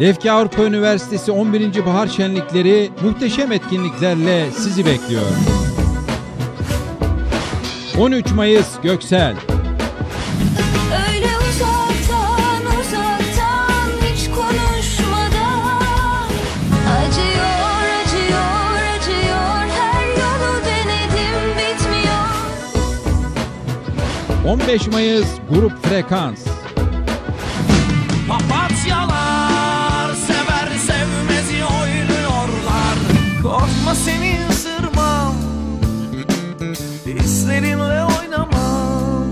Lefke Avrupa Üniversitesi 11. Bahar Şenlikleri muhteşem etkinliklerle sizi bekliyor. 13 Mayıs Göksel. Öyle uzaktan uzaktan hiç konuşmadan acıyor acıyor acıyor her yolu denedim bitmiyor. 15 Mayıs Grup Frekans. Papatyalar sever sevmezi oynuyorlar. Korkma seni ısırmam, hislerinle oynamam.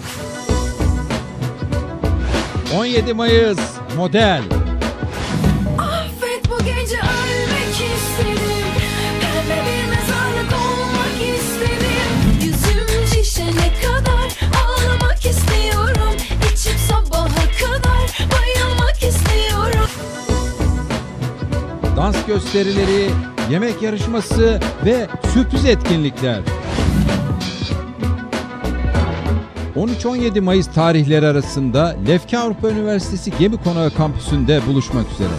17 Mayıs Model. Affet bu gece ölmek istedim. Pembe bir mezarlık olmak istedim. Yüzüm şişene kadar ağlamak istiyorum. İçip sabaha kadar bayılmak istiyorum. Dans gösterileri, yemek yarışması ve sürpriz etkinlikler. 13-17 Mayıs tarihleri arasında Lefke Avrupa Üniversitesi Gemi Konağı kampüsünde buluşmak üzere.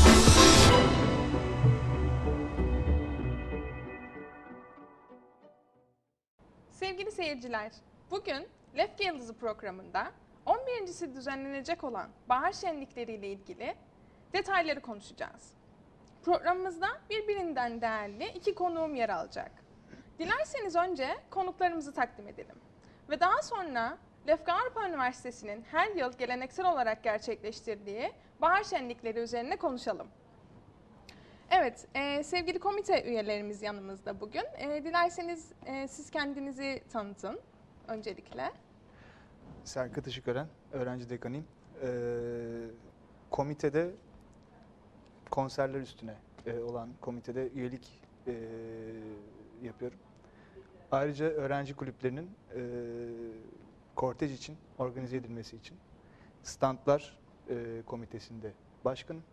Sevgili seyirciler, bugün Lefke Yıldızı programında 11.si düzenlenecek olan bahar şenlikleri ile ilgili detayları konuşacağız. Programımızda birbirinden değerli iki konuğum yer alacak. Dilerseniz önce konuklarımızı takdim edelim. Ve daha sonra Lefke Avrupa Üniversitesi'nin her yıl geleneksel olarak gerçekleştirdiği bahar şenlikleri üzerine konuşalım. Evet, sevgili komite üyelerimiz yanımızda bugün. Dilerseniz siz kendinizi tanıtın öncelikle. Serkat Işıkören, öğrenci dekanıyım. Komitede konserler üstüne olan komitede üyelik yapıyorum. Ayrıca öğrenci kulüplerinin kortej için organize edilmesi için standlar komitesinde başkanım.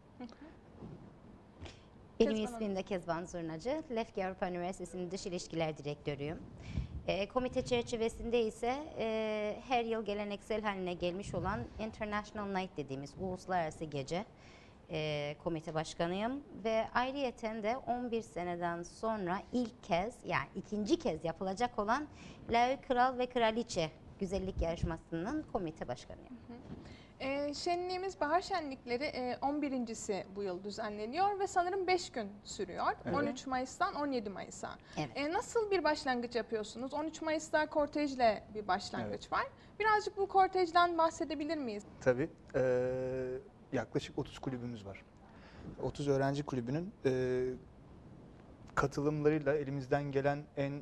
Benim Kezban ismim de Kezban Zurnacı. Lefke Avrupa Üniversitesi'nin Dış İlişkiler Direktörüyüm. Komite çerçevesinde ise her yıl geleneksel haline gelmiş olan International Night dediğimiz uluslararası gece komite başkanıyım. Ve ayrıyeten de 11 seneden sonra ilk kez, yani ikinci kez yapılacak olan Layık Kral ve Kraliçe güzellik yarışmasının komite başkanıyım. Şenliğimiz Bahar Şenlikleri 11.si bu yıl düzenleniyor ve sanırım 5 gün sürüyor. Evet. 13 Mayıs'tan 17 Mayıs'a. Evet. Nasıl bir başlangıç yapıyorsunuz? 13 Mayıs'ta kortejle bir başlangıç var. Birazcık bu kortejden bahsedebilir miyiz? Tabii. Yaklaşık 30 kulübümüz var. 30 öğrenci kulübünün katılımlarıyla elimizden gelen en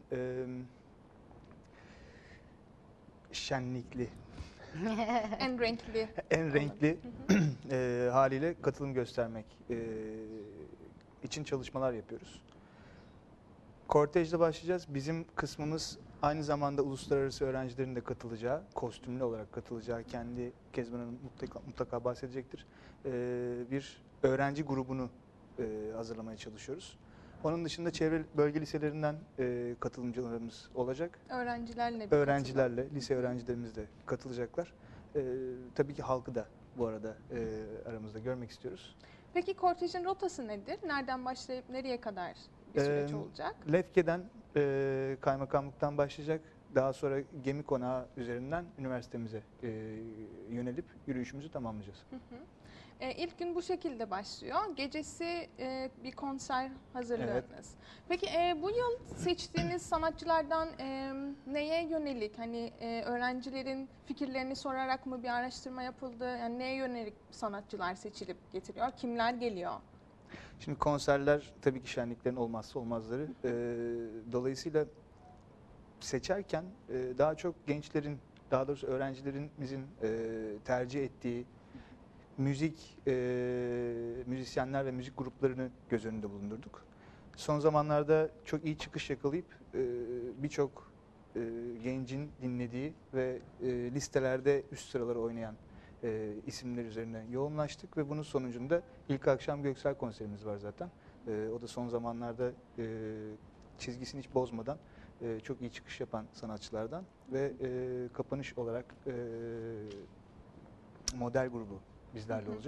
şenlikli, En renkli. en renkli haliyle katılım göstermek için çalışmalar yapıyoruz. Kortejle başlayacağız. Bizim kısmımız aynı zamanda uluslararası öğrencilerin de katılacağı, kostümlü olarak katılacağı, kendi Kezban Hanım mutlaka bahsedecektir. Bir öğrenci grubunu hazırlamaya çalışıyoruz. Onun dışında çevre bölge liselerinden katılımcılarımız olacak. Öğrencilerle bir Öğrencilerle, lise öğrencilerimiz de katılacaklar. Tabii ki halkı da bu arada aramızda görmek istiyoruz. Peki kortejin rotası nedir? Nereden başlayıp nereye kadar bir süreç olacak? Lefke'den, kaymakamlıktan başlayacak. Daha sonra Gemi Konağı üzerinden üniversitemize yönelip yürüyüşümüzü tamamlayacağız. İlk gün bu şekilde başlıyor. Gecesi bir konser hazırlıyorsunuz. Evet. Peki bu yıl seçtiğiniz sanatçılardan neye yönelik? Hani öğrencilerin fikirlerini sorarak mı bir araştırma yapıldı? Yani neye yönelik sanatçılar seçilip getiriyor? Kimler geliyor? Şimdi konserler tabii ki şenliklerin olmazsa olmazları. Dolayısıyla seçerken daha çok gençlerin, daha doğrusu öğrencilerimizin tercih ettiği müzisyenler ve müzik gruplarını göz önünde bulundurduk. Son zamanlarda çok iyi çıkış yakalayıp birçok gencin dinlediği ve listelerde üst sıraları oynayan isimler üzerine yoğunlaştık ve bunun sonucunda ilk akşam Göksel konserimiz var zaten. O da son zamanlarda çizgisini hiç bozmadan çok iyi çıkış yapan sanatçılardan ve kapanış olarak model grubu bizlerle olacak.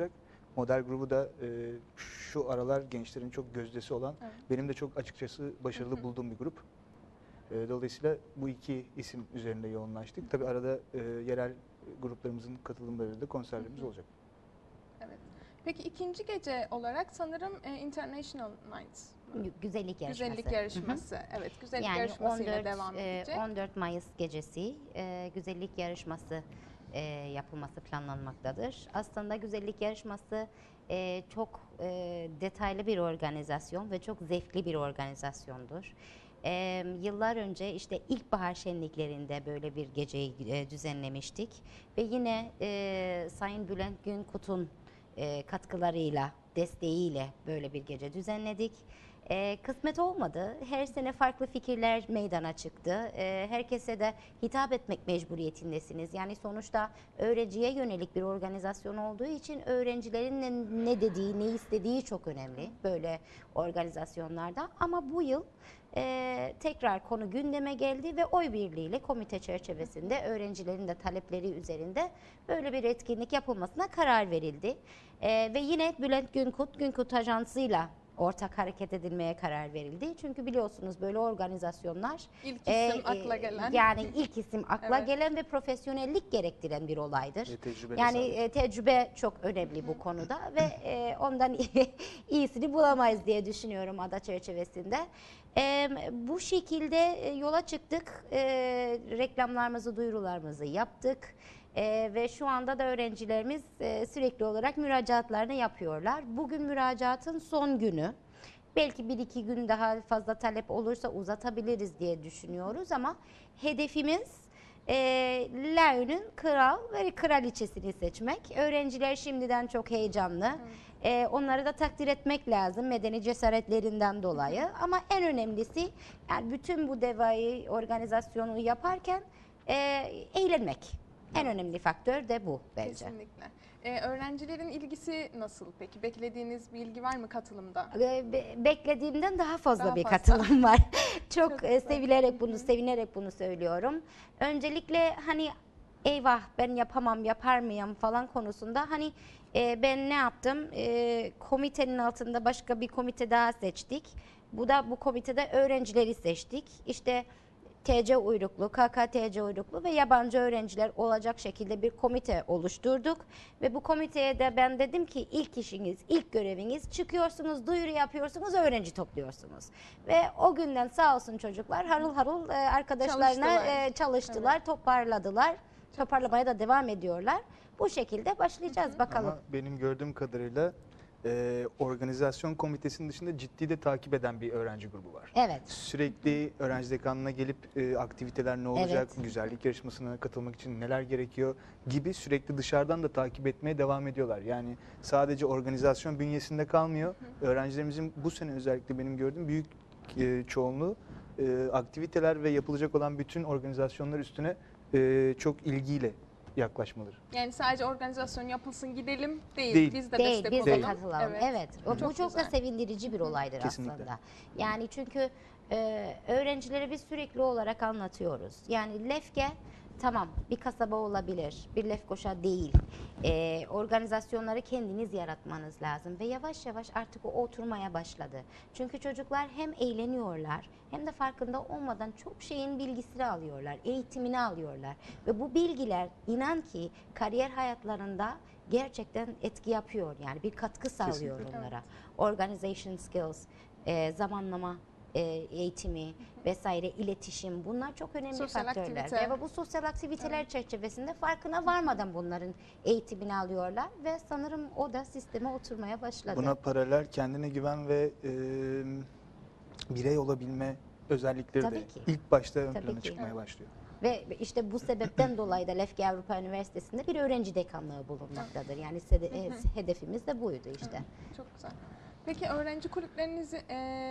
Model grubu da şu aralar gençlerin çok gözdesi olan, Evet. benim de çok açıkçası başarılı bulduğum bir grup. Dolayısıyla bu iki isim üzerinde yoğunlaştık. Tabii arada yerel gruplarımızın katılımlarıyla da konserlerimiz olacak. Evet. Peki ikinci gece olarak sanırım International Nights. Güzellik yarışması. Güzellik yarışması. Evet, güzellik Yani yarışmasıyla devam edecek. 14 Mayıs gecesi güzellik yarışması yapılması planlanmaktadır. Aslında güzellik yarışması çok detaylı bir organizasyon ve çok zevkli bir organizasyondur. Yıllar önce işte ilkbahar şenliklerinde böyle bir geceyi düzenlemiştik ve yine Sayın Bülent Günkut'un katkılarıyla, desteğiyle böyle bir gece düzenledik. Kısmet olmadı. Her sene farklı fikirler meydana çıktı. Herkese de hitap etmek mecburiyetindesiniz. Yani sonuçta öğrenciye yönelik bir organizasyon olduğu için öğrencilerin ne dediği, ne istediği çok önemli böyle organizasyonlarda. Ama bu yıl tekrar konu gündeme geldi ve oy birliğiyle komite çerçevesinde öğrencilerin de talepleri üzerinde böyle bir etkinlik yapılmasına karar verildi. Ve yine Bülent Günkut Ajansı'yla ortak hareket edilmeye karar verildi. Çünkü biliyorsunuz böyle organizasyonlar İlk isim akla gelen. yani ilk isim akla Evet. gelen ve profesyonellik gerektiren bir olaydır. Tecrübeli Yani sahibi. tecrübe çok önemli bu konuda ve ondan iyisini bulamayız diye düşünüyorum ada çerçevesinde. Bu şekilde yola çıktık. Reklamlarımızı, duyurularımızı yaptık. Ve şu anda da öğrencilerimiz sürekli olarak müracaatlarını yapıyorlar. Bugün müracaatın son günü. Belki bir iki gün daha fazla talep olursa uzatabiliriz diye düşünüyoruz ama hedefimiz Laon'un kral ve kraliçesini seçmek. Öğrenciler şimdiden çok heyecanlı. Onları da takdir etmek lazım medeni cesaretlerinden dolayı. Ama en önemlisi yani bütün bu devayı organizasyonu yaparken eğlenmek. En önemli faktör de bu bence. Kesinlikle. Öğrencilerin ilgisi nasıl peki? Beklediğiniz bir ilgi var mı katılımda? Beklediğimden daha fazla Daha bir fazla. katılım var. Çok Çok güzel. sevinerek bunu söylüyorum. Öncelikle hani eyvah ben yapamam, yapar mıyım falan konusunda hani ben ne yaptım? Komitenin altında başka bir komite daha seçtik. Bu komitede öğrencileri seçtik. İşte TC uyruklu, KKTC uyruklu ve yabancı öğrenciler olacak şekilde bir komite oluşturduk. Ve bu komiteye de ben dedim ki ilk işiniz, ilk göreviniz çıkıyorsunuz, duyuru yapıyorsunuz, öğrenci topluyorsunuz. Ve o günden sağ olsun çocuklar harıl harıl arkadaşlarına çalıştılar, toparladılar. Toparlamaya da devam ediyorlar. Bu şekilde başlayacağız bakalım. Ama benim gördüğüm kadarıyla organizasyon komitesinin dışında ciddi de takip eden bir öğrenci grubu var. Evet. Sürekli öğrenci dekanlığına gelip aktiviteler ne olacak, Evet. güzellik yarışmasına katılmak için neler gerekiyor gibi sürekli dışarıdan da takip etmeye devam ediyorlar. Yani sadece organizasyon bünyesinde kalmıyor. Öğrencilerimizin bu sene özellikle benim gördüğüm büyük çoğunluğu aktiviteler ve yapılacak olan bütün organizasyonlar üstüne çok ilgiyle yaklaşmaları. Yani sadece organizasyon yapılsın gidelim değil. Değil. Biz de Değil, destek biz de olalım. katılalım. Evet. Bu çok da güzel. sevindirici bir olaydır Kesinlikle. aslında. Yani çünkü öğrencilere biz sürekli olarak anlatıyoruz. Yani Lefke tamam bir kasaba olabilir, bir Lefkoşa değil. Organizasyonları kendiniz yaratmanız lazım ve yavaş yavaş artık o oturmaya başladı. Çünkü çocuklar hem eğleniyorlar hem de farkında olmadan çok şeyin bilgisini alıyorlar, eğitimini alıyorlar. Ve bu bilgiler inan ki kariyer hayatlarında gerçekten etki yapıyor. Yani bir katkı sağlıyor Kesinlikle. onlara. Organization skills, zamanlama eğitimi vesaire, iletişim, bunlar çok önemli Sosyal faktörler. aktivite. Ve bu sosyal aktiviteler çerçevesinde farkına varmadan bunların eğitimini alıyorlar ve sanırım o da sisteme oturmaya başladı. Buna paralel kendine güven ve birey olabilme özellikleri Tabii de ki. ilk başta ön Tabii plana ki. çıkmaya başlıyor. Ve işte bu sebepten dolayı da Lefke Avrupa Üniversitesi'nde bir öğrenci dekanlığı bulunmaktadır. Yani hedefimiz de buydu işte. Çok güzel. Peki öğrenci kulüplerinizi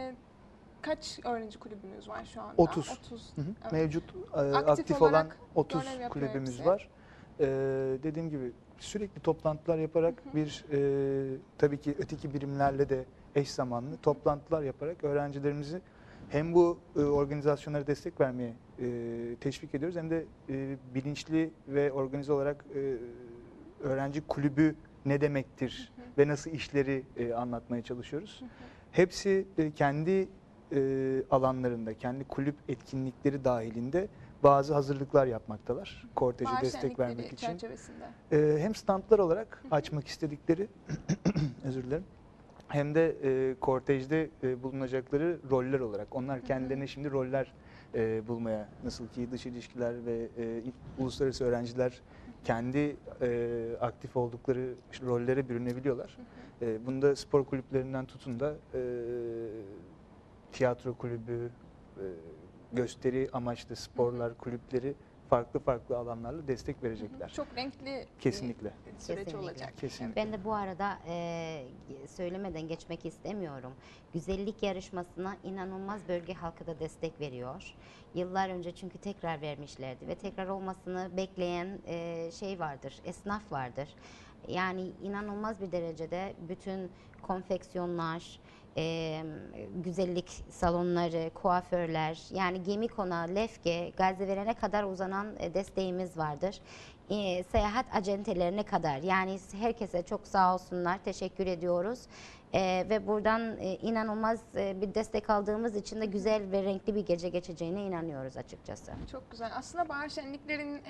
kaç öğrenci kulübünüz var şu anda? 30. 30. Hı hı. Evet. Mevcut Aktif aktif olan olarak 30 görev yapıyor kulübümüz hepsi. var. Dediğim gibi sürekli toplantılar yaparak bir tabii ki öteki birimlerle de eş zamanlı toplantılar yaparak öğrencilerimizi hem bu organizasyonlara destek vermeye teşvik ediyoruz hem de bilinçli ve organize olarak öğrenci kulübü ne demektir ve nasıl işleri anlatmaya çalışıyoruz. Hepsi kendi alanlarında, kendi kulüp etkinlikleri dahilinde bazı hazırlıklar yapmaktalar. Korteje Bahar destek şenlikleri vermek için. çerçevesinde. Hem standlar olarak açmak istedikleri, özür dilerim, hem de kortejde bulunacakları roller olarak. Onlar kendilerine şimdi roller bulmaya, nasıl ki dış ilişkiler ve uluslararası öğrenciler kendi aktif oldukları rollere bürünebiliyorlar. Bunda spor kulüplerinden tutun da tiyatro kulübü, gösteri amaçlı sporlar kulüpleri farklı farklı alanlarla destek verecekler. Çok renkli Kesinlikle. bir süreç Kesinlikle. olacak. Kesinlikle. Ben de bu arada söylemeden geçmek istemiyorum. Güzellik yarışmasına inanılmaz bölge halkı da destek veriyor. Yıllar önce çünkü tekrar vermişlerdi ve tekrar olmasını bekleyen şey vardır, esnaf vardır. Yani inanılmaz bir derecede bütün konfeksiyonlar, güzellik salonları, kuaförler, yani gemi konağı, Lefke, Gaziveren'e kadar uzanan desteğimiz vardır. Seyahat acentelerine kadar, yani herkese çok sağ olsunlar, teşekkür ediyoruz. Ve buradan inanılmaz bir destek aldığımız için de güzel ve renkli bir gece geçeceğine inanıyoruz açıkçası. Çok güzel. Aslında bahar şenliklerin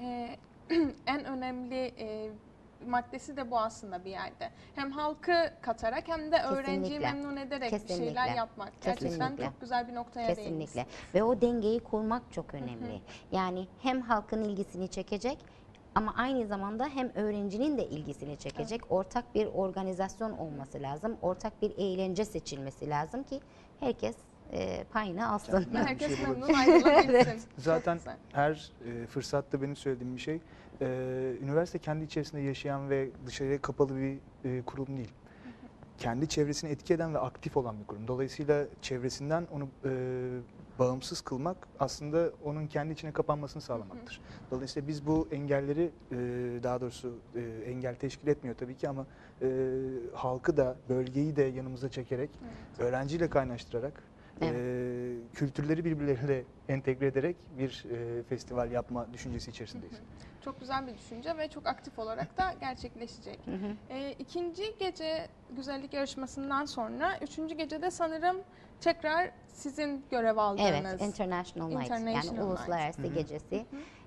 en önemli maddesi de bu aslında bir yerde. Hem halkı katarak hem de öğrenciyi Kesinlikle. memnun ederek bir Kesinlikle. şeyler yapmak. Gerçekten Kesinlikle. çok güzel bir noktaya Kesinlikle. değinmişsiniz. Ve o dengeyi kurmak çok önemli. Yani hem halkın ilgisini çekecek ama aynı zamanda hem öğrencinin de ilgisini çekecek ortak bir organizasyon olması lazım. Ortak bir eğlence seçilmesi lazım ki herkes payını alsın. Yani Herkes bir şey memnun ayrılabilsin. Çok Zaten güzel. her fırsatta benim söylediğim bir şey, üniversite kendi içerisinde yaşayan ve dışarıya kapalı bir kurum değil. Kendi çevresini etki eden ve aktif olan bir kurum. Dolayısıyla çevresinden onu bağımsız kılmak aslında onun kendi içine kapanmasını sağlamaktır. Dolayısıyla biz bu engelleri, daha doğrusu engel teşkil etmiyor tabii ki ama halkı da, bölgeyi de yanımıza çekerek, öğrenciyle kaynaştırarak, kültürleri birbirleriyle entegre ederek bir festival yapma düşüncesi içerisindeyiz. Çok güzel bir düşünce ve çok aktif olarak da gerçekleşecek. İkinci gece güzellik yarışmasından sonra üçüncü gecede sanırım tekrar sizin görev aldığınız. Evet, International Night, yani International uluslararası gecesi.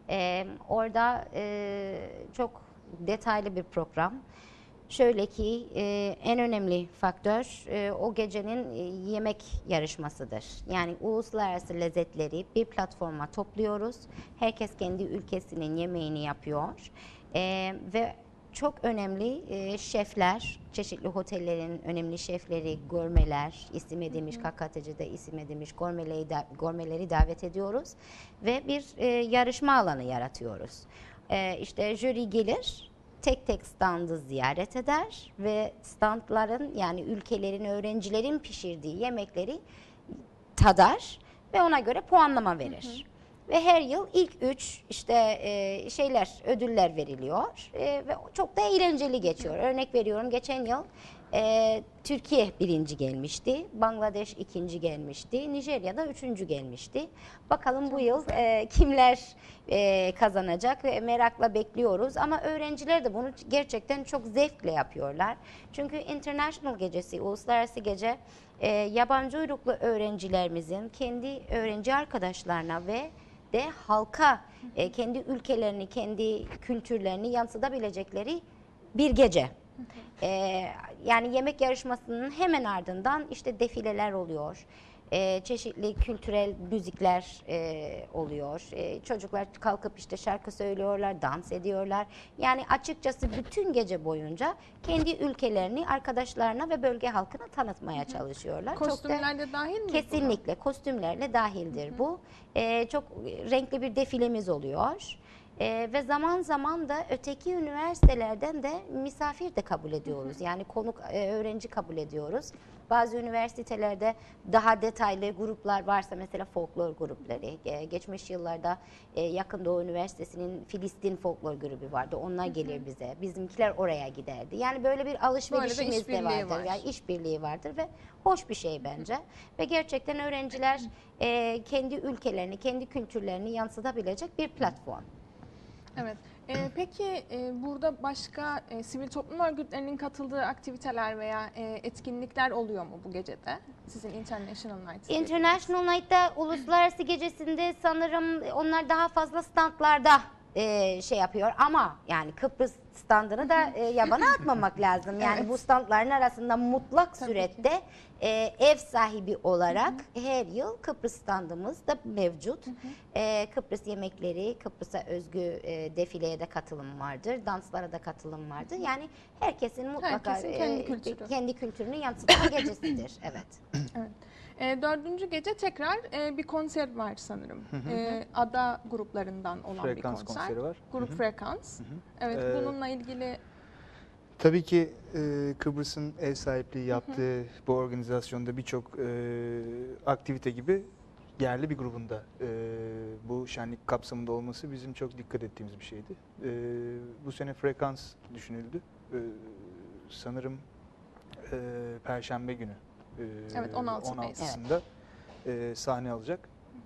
Orada çok detaylı bir program. Şöyle ki en önemli faktör o gecenin yemek yarışmasıdır. Yani uluslararası lezzetleri bir platforma topluyoruz. Herkes kendi ülkesinin yemeğini yapıyor. Ve çok önemli şefler, çeşitli otellerin önemli şefleri, gurmeler, isim edilmiş, KKTC'de isim edilmiş gurmeleri davet ediyoruz. Ve bir yarışma alanı yaratıyoruz. İşte jüri gelir, tek tek standı ziyaret eder ve standların, yani ülkelerin, öğrencilerin pişirdiği yemekleri tadar ve ona göre puanlama verir. Ve her yıl ilk 3 ödüller veriliyor ve çok da eğlenceli geçiyor. Örnek veriyorum, geçen yıl Türkiye birinci gelmişti, Bangladeş ikinci gelmişti, Nijerya'da üçüncü gelmişti. Bakalım bu yıl kimler kazanacak ve merakla bekliyoruz. Ama öğrenciler de bunu gerçekten çok zevkle yapıyorlar. Çünkü International Gecesi, uluslararası gece, yabancı uyruklu öğrencilerimizin kendi öğrenci arkadaşlarına ve de halka kendi ülkelerini, kendi kültürlerini yansıtabilecekleri bir gece. Yani yemek yarışmasının hemen ardından işte defileler oluyor. Çeşitli kültürel müzikler oluyor. Çocuklar kalkıp işte şarkı söylüyorlar, dans ediyorlar. Yani açıkçası bütün gece boyunca kendi ülkelerini arkadaşlarına ve bölge halkına tanıtmaya çalışıyorlar. Kostümler de dahil mi? Kesinlikle kostümlerle dahildir bu. Çok renkli bir defilemiz oluyor. Ve zaman zaman da öteki üniversitelerden de misafir de kabul ediyoruz. Yani konuk öğrenci kabul ediyoruz. Bazı üniversitelerde daha detaylı gruplar varsa, mesela folklor grupları. Geçmiş yıllarda Yakın Doğu Üniversitesi'nin Filistin folklor grubu vardı. Onlar gelir bize. Bizimkiler oraya giderdi. Yani böyle bir alışverişimiz de vardır. Yani işbirliği vardır ve hoş bir şey bence. Ve gerçekten öğrenciler kendi ülkelerini, kendi kültürlerini yansıtabilecek bir platform. Evet. Peki burada başka sivil toplum örgütlerinin katıldığı aktiviteler veya etkinlikler oluyor mu bu gecede? Sizin International Night. International Night'ta uluslararası gecesinde sanırım onlar daha fazla standlarda şey yapıyor ama yani Kıbrıs standını da yabana atmamak lazım. Yani Evet. bu standların arasında mutlak Tabii surette ev sahibi olarak her yıl Kıbrıs standımız da mevcut. Kıbrıs yemekleri, Kıbrıs'a özgü defileye de katılım vardır, danslara da katılım vardır. Yani herkesin mutlaka Herkesin kendi kültürü. kendi kültürünü yansıtma gecesidir. Evet. Evet. Dördüncü gece tekrar bir konser var sanırım. Ada gruplarından olan Frekans bir konser. konseri var. Grup Frekans. Evet, bununla ilgili Tabii ki Kıbrıs'ın ev sahipliği yaptığı bu organizasyonda birçok aktivite gibi yerli bir grubunda bu şenlik kapsamında olması bizim çok dikkat ettiğimiz bir şeydi. Bu sene Frekans düşünüldü. Sanırım Perşembe günü Evet, 16 Mayıs. 16'sında sahne alacak.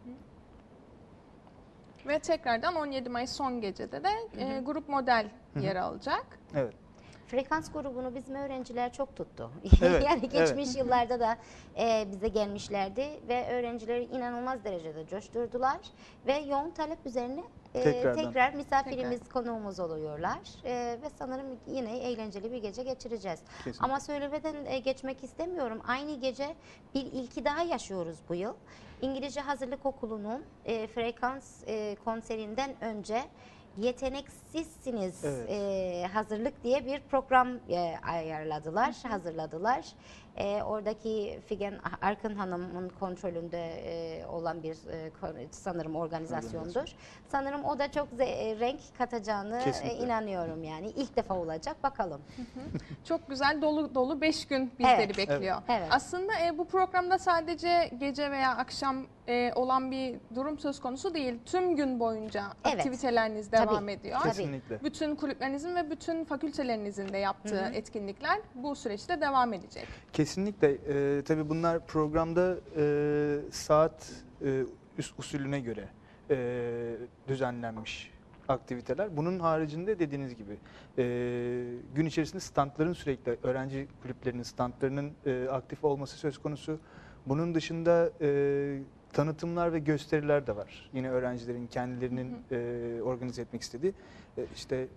ve tekrardan 17 Mayıs son gecede de grup model yer alacak. Evet. Frekans grubunu bizim öğrenciler çok tuttu. Evet, Yani geçmiş yıllarda da bize gelmişlerdi ve öğrencileri inanılmaz derecede coşturdular ve yoğun talep üzerine tekrar misafirimiz, konuğumuz oluyorlar ve sanırım yine eğlenceli bir gece geçireceğiz. Kesinlikle. Ama söylemeden geçmek istemiyorum. Aynı gece bir ilki daha yaşıyoruz bu yıl. İngilizce Hazırlık Okulu'nun Frekans konserinden önce Yeteneksizsiniz hazırlık diye bir program ayarladılar, hazırladılar. Oradaki Figen Arkın Hanım'ın kontrolünde olan bir sanırım organizasyondur. Sanırım o da çok renk katacağını inanıyorum yani. İlk defa olacak, bakalım. Çok güzel dolu dolu 5 gün bizleri Evet. bekliyor. Evet. Aslında bu programda sadece gece veya akşam olan bir durum söz konusu değil. Tüm gün boyunca Evet. aktiviteleriniz devam Tabii. ediyor. Tabii. Kesinlikle. Bütün kulüplerinizin ve bütün fakültelerinizin de yaptığı etkinlikler bu süreçte devam edecek. Kesinlikle. Tabii bunlar programda saat usulüne göre düzenlenmiş aktiviteler. Bunun haricinde dediğiniz gibi gün içerisinde standların sürekli öğrenci kulüplerinin standlarının aktif olması söz konusu. Bunun dışında tanıtımlar ve gösteriler de var. Yine öğrencilerin kendilerinin organize etmek istediği işte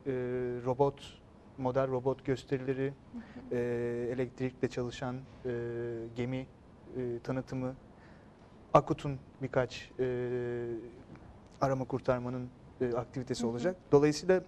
model robot gösterileri, elektrikle çalışan gemi tanıtımı, Akut'un birkaç arama kurtarmanın aktivitesi olacak. Dolayısıyla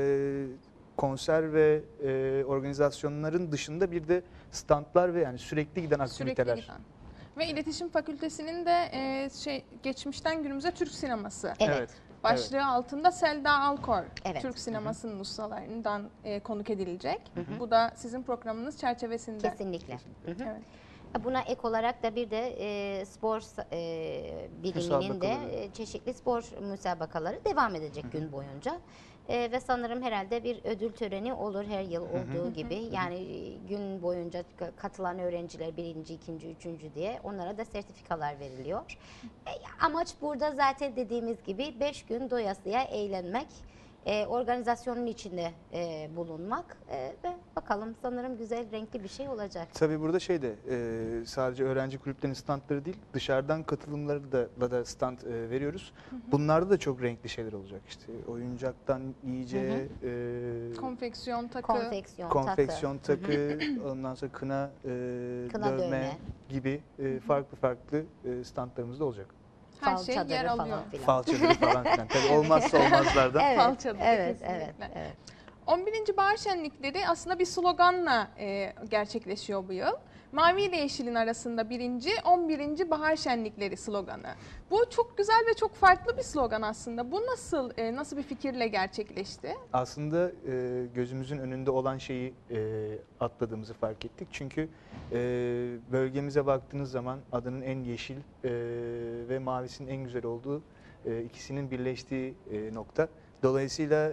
konser ve organizasyonların dışında bir de standlar ve yani sürekli giden aktiviteler. Sürekli giden. Ve İletişim Fakültesi'nin de geçmişten günümüze Türk sineması Evet. başlığı altında Selda Alkor Evet. Türk sinemasının ustalarından konuk edilecek. Bu da sizin programınız çerçevesinde. Kesinlikle. Hı hı. Evet. Buna ek olarak da bir de spor biliminin de Müsabakaları. çeşitli spor müsabakaları devam edecek gün boyunca. Ve sanırım herhalde bir ödül töreni olur her yıl olduğu gibi. Yani gün boyunca katılan öğrenciler birinci, ikinci, üçüncü diye onlara da sertifikalar veriliyor. Amaç burada zaten dediğimiz gibi 5 gün doyasıya eğlenmek. Organizasyonun içinde bulunmak ve bakalım sanırım güzel renkli bir şey olacak. Tabii burada sadece öğrenci kulüplerinin standları değil, dışarıdan katılımları da stand veriyoruz. Bunlarda da çok renkli şeyler olacak. İşte oyuncaktan iyice Konfeksiyon, takı. Konfeksiyon, takı, ondan sonra kına, Kına dövme. gibi farklı standlarımız da olacak. Her fal şey çadırı yer alıyor. falan filan. Fal çadırı falan filan. Tabii olmazsa olmazlardan. Evet, Fal çadırı, evet, kesinlikle. evet, evet. 11. Bahar Şenlikleri aslında bir sloganla gerçekleşiyor bu yıl. Mavi ile Yeşil'in arasında 11. Bahar Şenlikleri sloganı. Bu çok güzel ve çok farklı bir slogan aslında. Bu nasıl bir fikirle gerçekleşti? Aslında gözümüzün önünde olan şeyi atladığımızı fark ettik. Çünkü bölgemize baktığınız zaman adının en yeşil ve mavisinin en güzel olduğu ikisinin birleştiği nokta. Dolayısıyla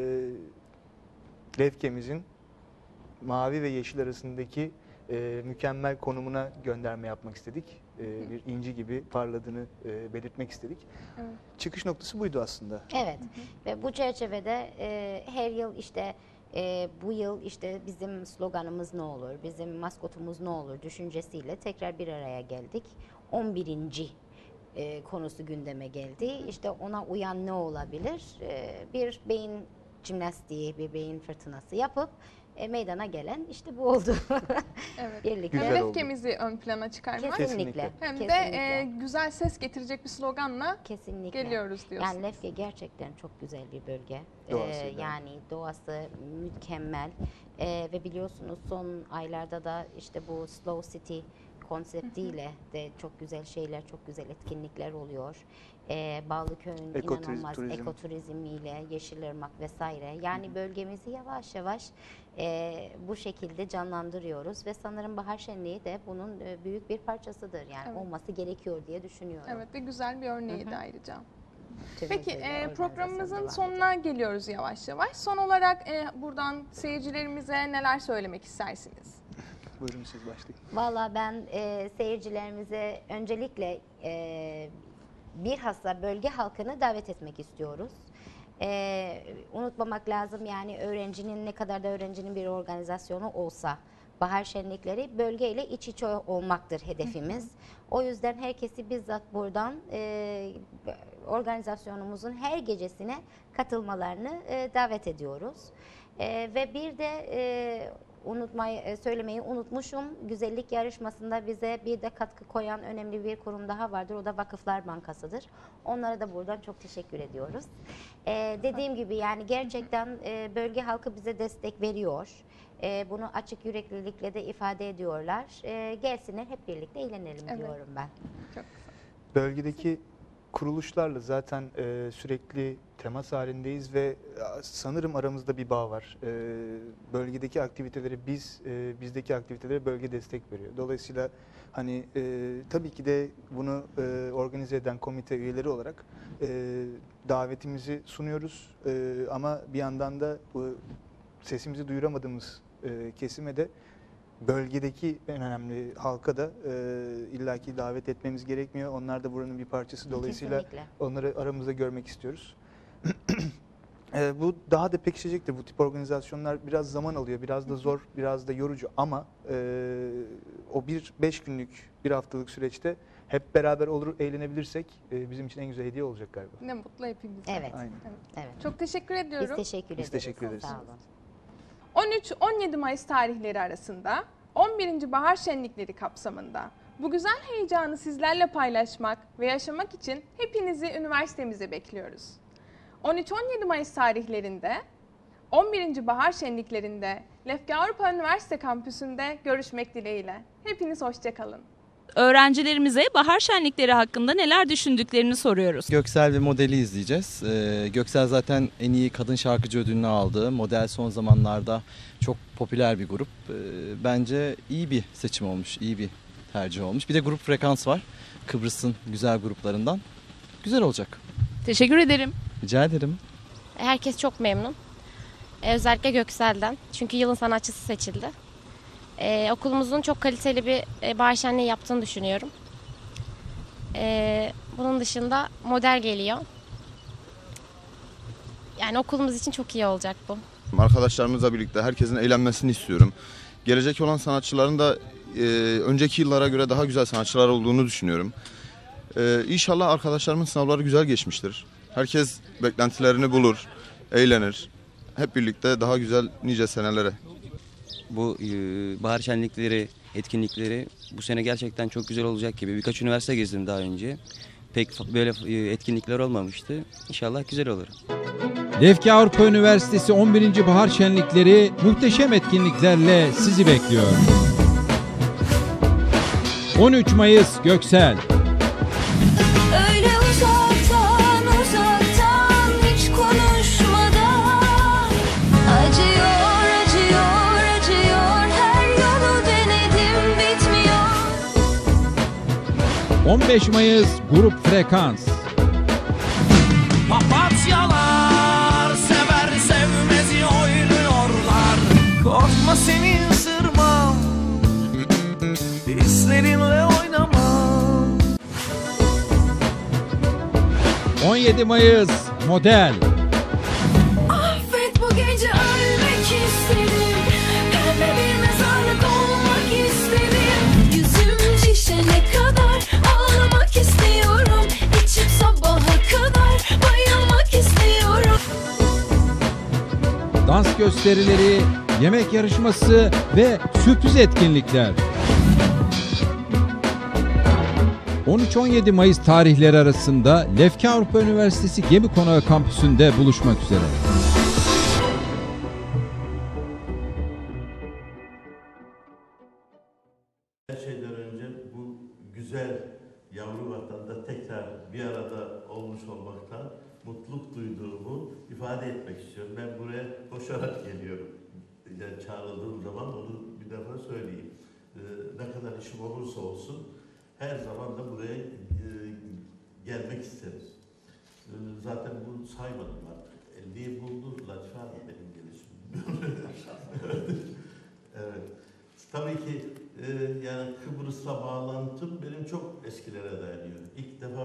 Lefke'mizin mavi ve yeşil arasındaki mükemmel konumuna gönderme yapmak istedik. bir inci gibi parladığını belirtmek istedik. Evet. Çıkış noktası buydu aslında. Evet. Ve bu çerçevede her yıl işte bu yıl işte bizim sloganımız ne olur, bizim maskotumuz ne olur düşüncesiyle tekrar bir araya geldik. 11. Konusu gündeme geldi. İşte ona uyan ne olabilir? Bir beyin jimnastiği, bir beyin fırtınası yapıp meydana gelen işte bu oldu. Evet. Birlikte. Güzel Hem oldu. lefkemizi ön plana çıkarmak Kesinlikle. hem Kesinlikle. de güzel ses getirecek bir sloganla Kesinlikle. geliyoruz diyorsunuz. Yani Lefke gerçekten çok güzel bir bölge. Doğasıyla. Yani doğası mükemmel. Ve biliyorsunuz son aylarda da işte bu Slow City konseptiyle de çok güzel şeyler, çok güzel etkinlikler oluyor. Bağlıköy'ün inanılmaz turizm. ekoturizmiyle, Yeşilırmak vesaire. Yani bölgemizi yavaş yavaş bu şekilde canlandırıyoruz ve sanırım Bahar Şenliği de bunun büyük bir parçasıdır. Yani Evet. olması gerekiyor diye düşünüyorum. Evet ve güzel bir örneği de ayrıca. Tüm Peki hızıyla programımızın organizasyonu devam sonuna geliyoruz yavaş yavaş. Son olarak buradan seyircilerimize neler söylemek istersiniz? Buyurun siz başlayın. Valla ben seyircilerimize öncelikle bilhassa bölge halkını davet etmek istiyoruz. Unutmamak lazım yani öğrencinin ne kadar da öğrencinin bir organizasyonu olsa bahar şenlikleri bölgeyle iç içe olmaktır hedefimiz. O yüzden herkesi bizzat buradan organizasyonumuzun her gecesine katılmalarını davet ediyoruz. Ve bir de söylemeyi unutmuşum. Güzellik yarışmasında bize bir de katkı koyan önemli bir kurum daha vardır. O da Vakıflar Bankası'dır. Onlara da buradan çok teşekkür ediyoruz. Dediğim gibi yani gerçekten bölge halkı bize destek veriyor. Bunu açık yüreklilikle de ifade ediyorlar. Gelsinler hep birlikte eğlenelim diyorum ben. Çok güzel. Bölgedeki kuruluşlarla zaten sürekli temas halindeyiz ve sanırım aramızda bir bağ var. Bölgedeki aktiviteleri bizdeki aktivitelere bölge destek veriyor. Dolayısıyla hani tabii ki de bunu organize eden komite üyeleri olarak davetimizi sunuyoruz. Ama bir yandan da sesimizi duyuramadığımız kesime de bölgedeki en önemli halka da illaki davet etmemiz gerekmiyor. Onlar da buranın bir parçası. Dolayısıyla Kesinlikle. onları aramızda görmek istiyoruz. Bu daha da pekişecektir. Bu tip organizasyonlar biraz zaman alıyor. Biraz da zor, biraz da yorucu. Ama o 5 günlük, bir haftalık süreçte hep beraber olur, eğlenebilirsek bizim için en güzel hediye olacak galiba. Ne mutlu hepimize. Evet. Aynen. Evet. Çok teşekkür Biz ediyorum. teşekkür ederiz. teşekkür ederiz. Sağ olun. 13-17 Mayıs tarihleri arasında 11. Bahar Şenlikleri kapsamında bu güzel heyecanı sizlerle paylaşmak ve yaşamak için hepinizi üniversitemize bekliyoruz. 13-17 Mayıs tarihlerinde 11. Bahar Şenliklerinde Lefke Avrupa Üniversite Kampüsü'nde görüşmek dileğiyle. Hepiniz hoşça kalın. Öğrencilerimize bahar şenlikleri hakkında neler düşündüklerini soruyoruz. Göksel ve Model'i izleyeceğiz. Göksel zaten en iyi kadın şarkıcı ödülünü aldı. Model son zamanlarda çok popüler bir grup. Bence iyi bir seçim olmuş, iyi bir tercih olmuş. Bir de grup Frekans var. Kıbrıs'ın güzel gruplarından. Güzel olacak. Teşekkür ederim. Rica ederim. Herkes çok memnun. Özellikle Göksel'den. Çünkü yılın sanatçısı seçildi. Okulumuzun çok kaliteli bir bahar şenliği yaptığını düşünüyorum. Bunun dışında model geliyor. Yani okulumuz için çok iyi olacak bu. Arkadaşlarımızla birlikte herkesin eğlenmesini istiyorum. Gelecek olan sanatçıların da önceki yıllara göre daha güzel sanatçılar olduğunu düşünüyorum. İnşallah arkadaşlarımın sınavları güzel geçmiştir. Herkes beklentilerini bulur, eğlenir. Hep birlikte daha güzel nice senelere. Bu bahar şenlikleri, etkinlikleri bu sene gerçekten çok güzel olacak gibi. Birkaç üniversite gezdim daha önce. Pek böyle etkinlikler olmamıştı. İnşallah güzel olur. Lefke Avrupa Üniversitesi 11. Bahar Şenlikleri muhteşem etkinliklerle sizi bekliyor. 13 Mayıs Göksel. Öyle uzaktan uzaktan hiç konuşmadan acıyor acıyor acıyor her yolu denedim bitmiyor. 15 Mayıs Grup Frekans. Papatyalar sever sevmezi oynuyorlar. Korkma seni ısırmam, hislerinle oynamam. 17 Mayıs Model. Affet bu gece ölmek istedim. Pembe bir mezarlık olmak istedim. Yüzüm şişene kadar ağlamak istiyorum. İçip sabaha kadar bayılmak istiyorum. Dans gösterileri, yemek yarışması ve sürpriz etkinlikler. 13-17 Mayıs tarihleri arasında Lefke Avrupa Üniversitesi Gemi Konağı kampüsünde buluşmak üzere. Her şeyden önce bu güzel yavru vatanda tekrar bir arada olmuş olmaktan mutluluk duyduğumu ifade etmek istiyorum. Ben buraya koşarak geliyorum. Yani çağrıldığım zaman onu bir defa söyleyeyim. Ne kadar işim olursa olsun her zaman da buraya gelmek isteriz. Zaten bunu saymadım artık. 50'yi buldu Latife Hanım benim gelişim. Evet. Tabii ki yani Kıbrıs'la bağlantım benim çok eskilere dayanıyor. İlk defa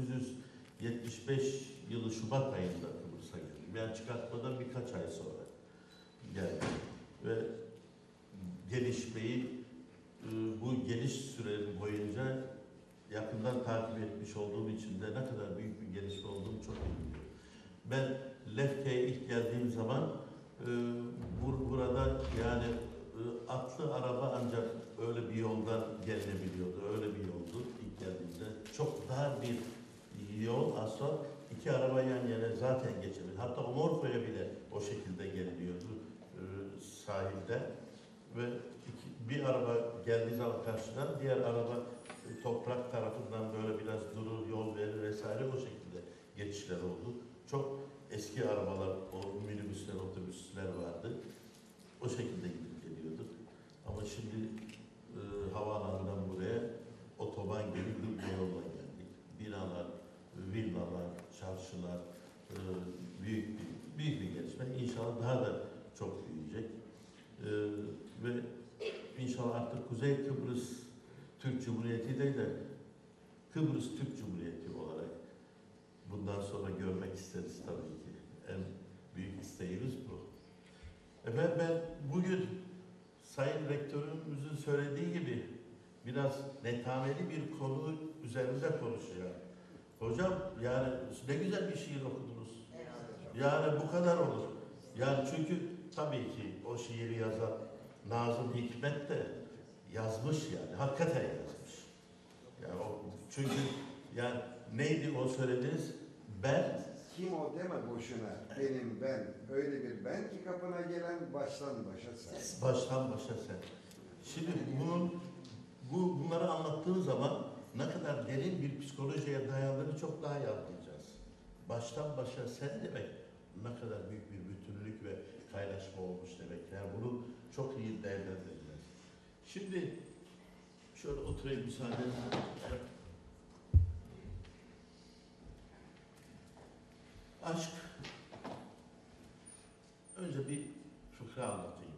1975 yılı Şubat ayında Kıbrıs'a geldim. Yani çıkartmadan birkaç ay sonra geldim. Ve gelişmeyi bu geliş süresi boyunca yakından takip etmiş olduğum için de ne kadar büyük bir gelişme olduğunu çok iyi biliyorum. Ben Lefke'ye ilk geldiğim zaman burada yani atlı araba ancak öyle bir yoldan gelinebiliyordu. Öyle bir yoldu ilk geldiğimde. Çok dar bir yol, asfalt. İki araba yan yana zaten geçemedi. Hatta Omorfo'ya bile o şekilde geliniyordu sahilde. Ve bir araba geldiği zaman karşıdan diğer araba toprak tarafından böyle biraz durur, yol verir vesaire, o şekilde geçişler oldu. Çok eski arabalar, o minibüsler, otobüsler vardı. O şekilde gidip geliyorduk. Ama şimdi havaalanından buraya otoban gibi bir yolla geldik. Binalar, villalar, çarşılar, büyük bir gelişme. İnşallah daha da çok büyüyecek. Ve inşallah artık Kuzey Kıbrıs Türk Cumhuriyeti değil de Kıbrıs Türk Cumhuriyeti olarak bundan sonra görmek isteriz tabii ki. En büyük isteğimiz bu. Efendim ben bugün Sayın Rektörümüzün söylediği gibi biraz netameli bir konu üzerinde konuşacağım. Hocam yani ne güzel bir şiir okudunuz. Yani bu kadar olur. Yani çünkü tabii ki o şiiri yazan Nazım Hikmet de yazmış yani. Hakikaten yazmış. Yani o, çünkü yani neydi o söylediğiniz? Ben kim o deme boşuna. Benim ben. Öyle bir ben ki kapına gelen baştan başa sen. Baştan başa sen. Şimdi bunları anlattığım zaman ne kadar derin bir psikolojiye dayandığını çok daha iyi anlayacağız. Baştan başa sen demek ne kadar büyük bir bütünlük ve kaynaşma olmuş demek. Yani bunu çok iyi değerlendireceğiz. Şimdi şöyle oturayım müsaadenizle. Aşk. Önce bir fıkra anlatayım.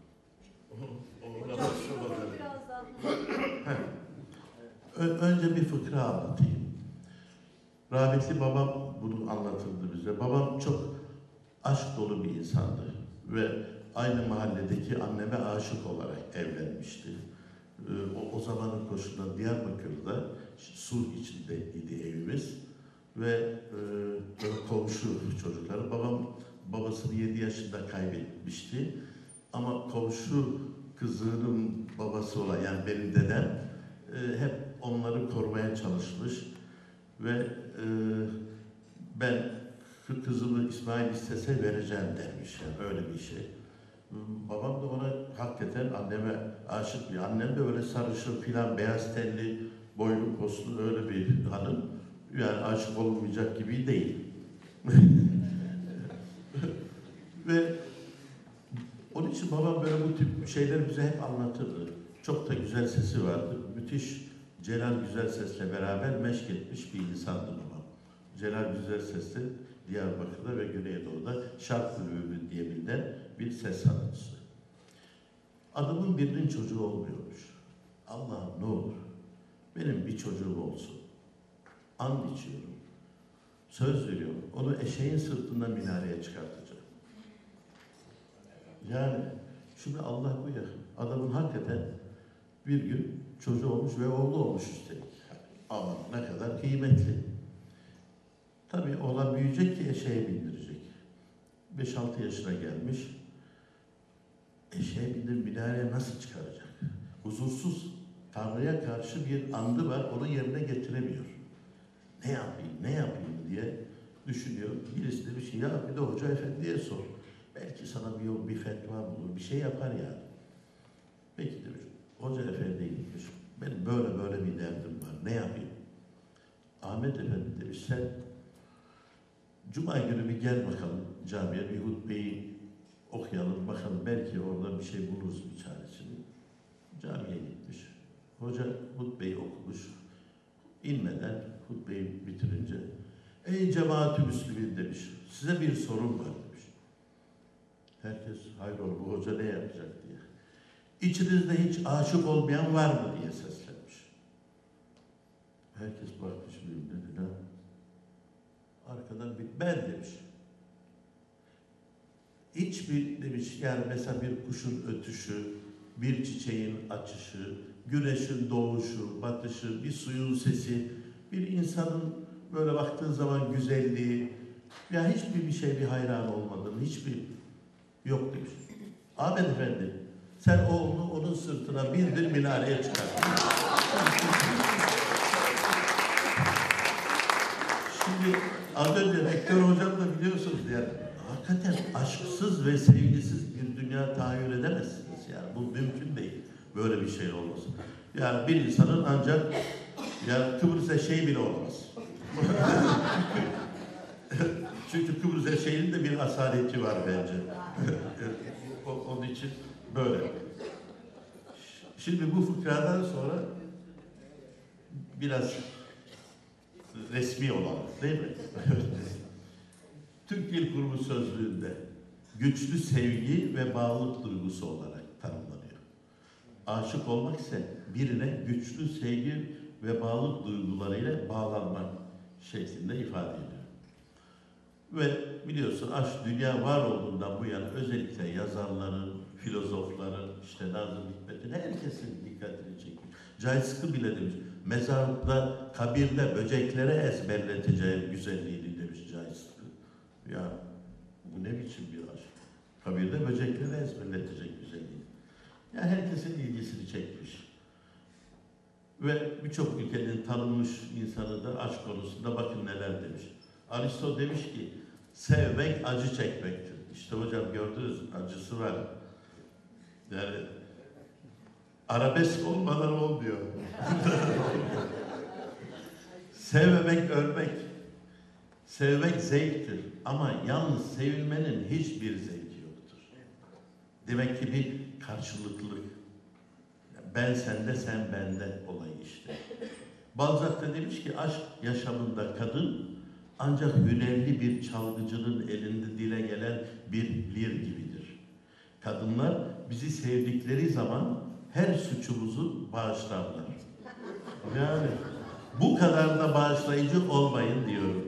Önce bir fıkra anlatayım. Rahmetli babam bunu anlatırdı bize. Babam çok aşk dolu bir insandı ve aynı mahalledeki anneme aşık olarak evlenmişti. O zamanın koşulları Diyarbakır'da sulh içindeydi evimiz ve komşu çocukları. Babam babasını 7 yaşında kaybetmişti ama komşu kızının babası olan yani benim dedem hep onları korumaya çalışmış ve ben kızımı İsmail istese vereceğim dermiş yani öyle bir şey. Babam da ona hakikaten anneme aşık bir. Annem de öyle sarışın filan beyaz tenli, boylu poslu öyle bir hanım. Yani aşık olmayacak gibi değil. Ve onun için babam böyle bu tip şeyleri bize hep anlatırdı. Çok da güzel sesi vardı. Müthiş Celal Güzelses'le beraber meşk etmiş bir insandı babam. Celal Güzelses'te Diyarbakır'da ve Güneydoğu'da şark bülbülü diye bilinen bir ses sanatçısı. Adamın birinin çocuğu olmuyormuş. Allah'ım ne olur benim bir çocuğum olsun. And içiyorum. Söz veriyorum. Onu eşeğin sırtından minareye çıkartacağım. Yani şimdi Allah bu ya. Adamın hakikaten bir gün çocuğu olmuş ve oğlu olmuş üstelik. Ama ne kadar kıymetli. Tabii oğlan büyüyecek ki eşeğe bindirecek. 5-6 yaşına gelmiş. Eşeğe bindirip minareye nasıl çıkaracak? Huzursuz. Tanrı'ya karşı bir andı var, onu yerine getiremiyor. Ne yapayım diye düşünüyor. Birisi de bir şey, ya bir de hoca efendiye sor. Belki sana bir yol, bir fetva bulur, bir şey yapar yani. Peki demiş, hoca efendiye gitmiş. Benim böyle bir derdim var, ne yapayım? Ahmet efendi demiş, sen Cuma günü bir gel bakalım camiye, bir hutbeyi okuyalım, bakalım belki orada bir şey buluruz bir çaresini. Camiye gitmiş. Hoca hutbeyi okumuş. İnmeden hutbeyi bitirince, ey cemaat-ü müslümin demiş, size bir sorum var demiş. Herkes hayrola bu hoca ne yapacak diye. İçinizde hiç aşık olmayan var mı diye seslenmiş. Herkes bakmış birbirine. Arkadan bir ben demiş. Hiçbir demiş, yani mesela bir kuşun ötüşü, bir çiçeğin açışı, güneşin doğuşu, batışı, bir suyun sesi, bir insanın böyle baktığı zaman güzelliği, ya hiçbir şeye bir hayran olmadığını, hiçbir yok demiş. Ahmet Efendi, sen oğlunu onun sırtına bindir, minareye çıkar. Şimdi az önce Rektör hocam da biliyorsunuz yani, hakikaten aşksız ve sevgisiz bir dünya tahayyül edemezsiniz yani. Bu mümkün değil. Böyle bir şey olmasın. Yani bir insanın ancak yani Kıbrıs eşeği bile olamaz. Çünkü Kıbrıs eşeğinin de bir asaleti var bence. Onun için böyle. Şimdi bu fıkradan sonra biraz resmi olan, değil mi? Türk Dil Kurumu sözlüğünde güçlü sevgi ve bağlılık duygusu olarak tanımlanıyor. Aşık olmak ise birine güçlü sevgi ve bağlılık duygularıyla bağlanmak şeklinde ifade ediyor. Ve biliyorsun aşk dünya var olduğundan bu yana özellikle yazarların, filozofların, işte Nazım Hikmet'in herkesin dikkatini çekmiş. Cahit Sıtkı bile demiş, mezarlıkta, kabirde böceklere ezberleteceğim güzelliğini demiş Cahit Sıtkı. Ya bu ne biçim bir aşk? Kabirde böceklere ezberletecek güzelliği. Ya herkesin ilgisini çekmiş. Ve birçok ülkenin tanınmış insanı da aşk konusunda bakın neler demiş. Aristo demiş ki, sevmek acı çekmektir. İşte hocam gördünüz, acısı var. Yani arabesk olmadan olmuyor. Sevmemek ölmek. Sevmek zevktir ama yalnız sevilmenin hiçbir zevki yoktur. Demek ki bir karşılıklılık. Ben sende, sen bende olayı işte. Balzac da demiş ki aşk yaşamında kadın ancak hünerli bir çalgıcının elinde dile gelen bir lir gibidir. Kadınlar bizi sevdikleri zaman her suçumuzu bağışlarlar. Yani bu kadar da bağışlayıcı olmayın diyorum.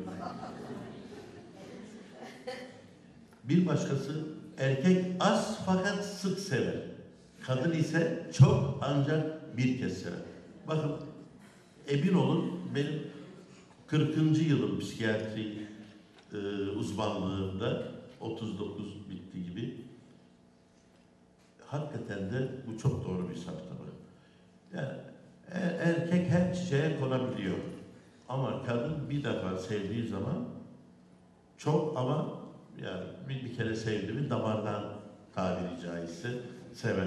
Bir başkası erkek az fakat sık sever. Kadın ise çok ancak bir kez sever. Bakın emin olun benim 40. yılım psikiyatri uzmanlığında 39 bitti gibi. Hakikaten de bu çok doğru bir saptama. Yani erkek her çiçeğe konabiliyor. Ama kadın bir defa sevdiği zaman çok ama yani bir kere sevdi mi damardan tabiri caizse sever.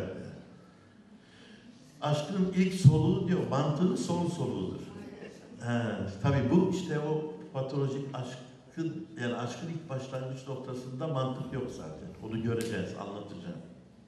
Aşkın ilk soluğu diyor, mantığın son soluğudur. Tabii bu işte o patolojik aşkın, yani aşkın ilk başlangıç noktasında mantık yok zaten. Onu göreceğiz, anlatacağım.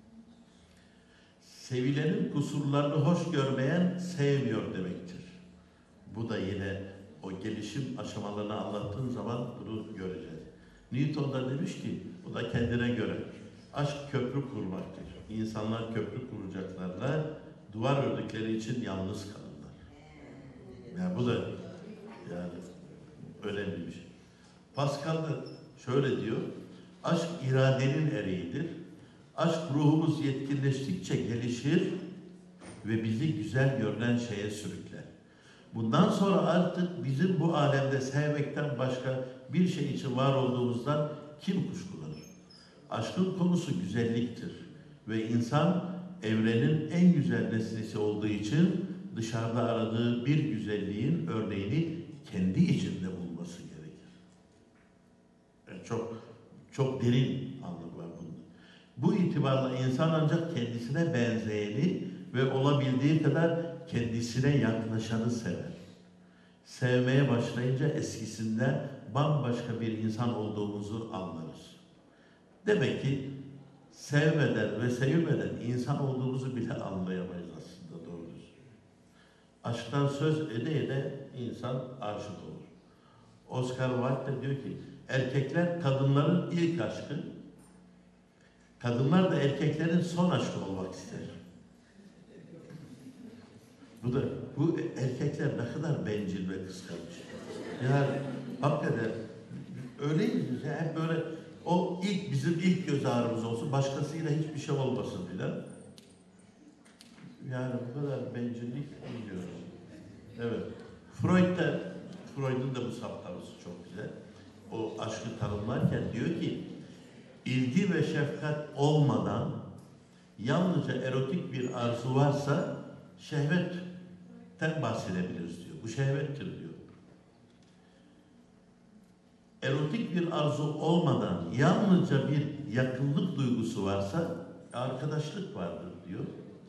Sevilenin kusurlarını hoş görmeyen sevmiyor demektir. Bu da yine o gelişim aşamalarını anlattığın zaman bunu göreceğiz. Newton da demiş ki, bu da kendine göre, aşk köprü kurmaktır. İnsanlar köprü kuracaklarla duvar ördükleri için yalnız kalırlar. Yani bu da yani önemli bir şey. Pascal da şöyle diyor, aşk iradenin eriğidir. Aşk ruhumuz yetkinleştikçe gelişir ve bizi güzel görünen şeye sürükler. Bundan sonra artık bizim bu alemde sevmekten başka bir şey için var olduğumuzdan kim kuşkulanır? Aşkın konusu güzelliktir ve insan evrenin en güzel nesnesi olduğu için dışarıda aradığı bir güzelliğin örneğini kendi içinde bulması gerekir. Yani çok derin anlamı var bunda. Bu itibarla insan ancak kendisine benzeyeni ve olabildiği kadar kendisine yaklaşanı sever. Sevmeye başlayınca eskisinden bambaşka bir insan olduğumuzu anlarız. Demek ki sevmeden ve sevilmeden insan olduğumuzu bile anlayamayız aslında doğrusu. Aşktan söz ede insan aşık olur. Oscar Wilde de diyor ki, erkekler kadınların ilk aşkı, kadınlar da erkeklerin son aşkı olmak ister. Bu erkekler ne kadar bencil ve kıskanç. Yani hakikaten öyleyiz biz ya, hep böyle o bizim ilk göz ağrımız olsun, başkasıyla hiçbir şey olmasın filan. Yani bu kadar bencillik biliyoruz. Evet. Freud'un da bu saptaması çok güzel. O aşkı tanımlarken diyor ki, ilgi ve şefkat olmadan yalnızca erotik bir arzu varsa şehvetten bahsedebiliriz diyor. Bu şehvettir diyor. Erotik bir arzu olmadan yalnızca bir yakınlık duygusu varsa arkadaşlık vardır diyor.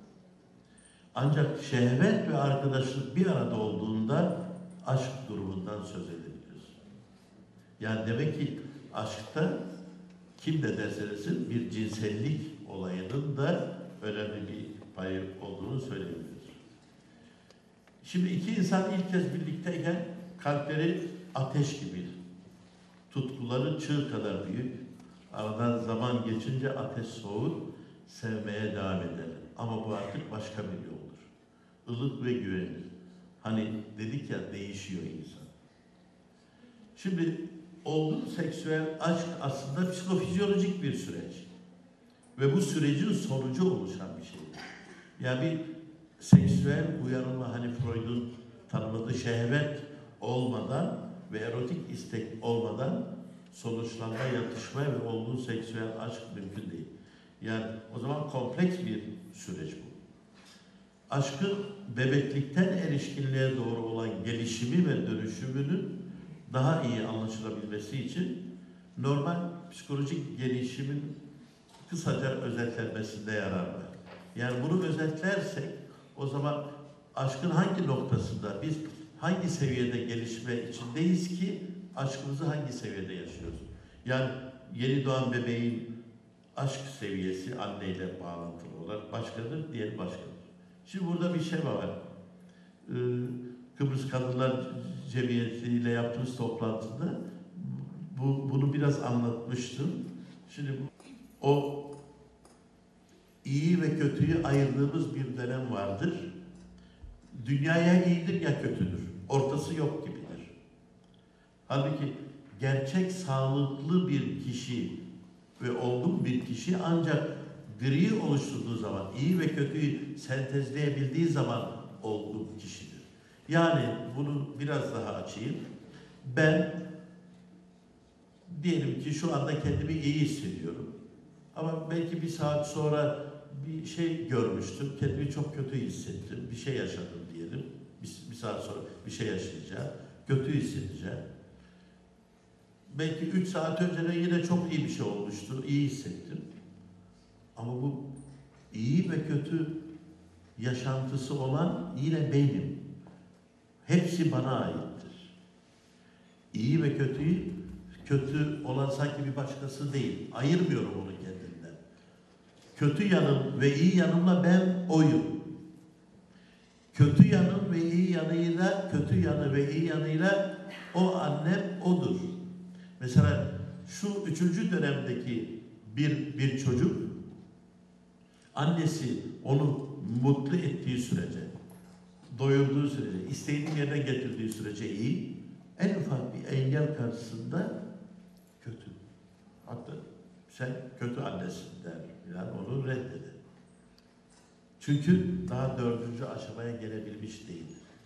Ancak şehvet ve arkadaşlık bir arada olduğunda aşk durumundan söz edebiliriz. Yani demek ki aşkta kim de derse desin bir cinsellik olayının da önemli bir payı olduğunu söyleyebiliriz. Şimdi iki insan ilk kez birlikteyken kalpleri ateş gibi, tutkuları çığ kadar büyük. Aradan zaman geçince ateş soğur, sevmeye devam eder. Ama bu artık başka bir yoldur. Ilık ve güvenilir. Hani dedik ya, değişiyor insan. Şimdi olgun seksüel aşk aslında psikofizyolojik bir süreç. Ve bu sürecin sonucu oluşan bir şey. Yani bir seksüel uyanılma, hani Freud'un tanımladığı şehvet olmadan ve erotik istek olmadan sonuçlanma, yatışma ve olgun seksüel aşk mümkün değil. Yani o zaman kompleks bir süreç bu. Aşkın bebeklikten erişkinliğe doğru olan gelişimi ve dönüşümünün daha iyi anlaşılabilmesi için normal psikolojik gelişimin kısaca özetlenmesinde yarar var. Yani bunu özetlersek o zaman aşkın hangi noktasında, biz hangi seviyede gelişme içindeyiz ki aşkımızı hangi seviyede yaşıyoruz? Yani yeni doğan bebeğin aşk seviyesi anneyle bağlantılı olarak başkadır, diğeri başkadır. Şimdi burada bir şey var. Kıbrıs Kadınlar Cemiyeti ile yaptığımız toplantıda bunu biraz anlatmıştım. Şimdi o iyi ve kötüyü ayırdığımız bir dönem vardır. Dünyaya iyidir ya kötüdür. Ortası yok gibidir. Halbuki gerçek sağlıklı bir kişi ve olgun bir kişi ancak gri oluşturduğu zaman, iyi ve kötüyü sentezleyebildiği zaman olgun kişidir. Yani bunu biraz daha açayım. Ben diyelim ki şu anda kendimi iyi hissediyorum. Ama belki bir saat sonra bir şey görmüştüm, kendimi çok kötü hissettim, bir şey yaşadım diyelim. Bir saat sonra bir şey yaşayacağım, kötü hissedeceğim. Belki 3 saat önce de yine çok iyi bir şey olmuştu, iyi hissettim. Ama bu iyi ve kötü yaşantısı olan yine benim. Hepsi bana aittir. İyi ve kötü olan sanki bir başkası değil. Ayırmıyorum onu kendimden. Kötü yanım ve iyi yanımla ben oyum. Kötü yanım ve iyi yanıyla, kötü yanı ve iyi yanıyla o annem odur. Mesela şu 3. dönemdeki bir çocuk, annesi onu mutlu ettiği sürece, doyurduğu sürece, istediği yerine getirdiği sürece iyi, en ufak bir engel karşısında kötü. Hatta sen kötü annesin der. Yani onu reddeder. Çünkü daha 4. aşamaya gelebilmiş değil.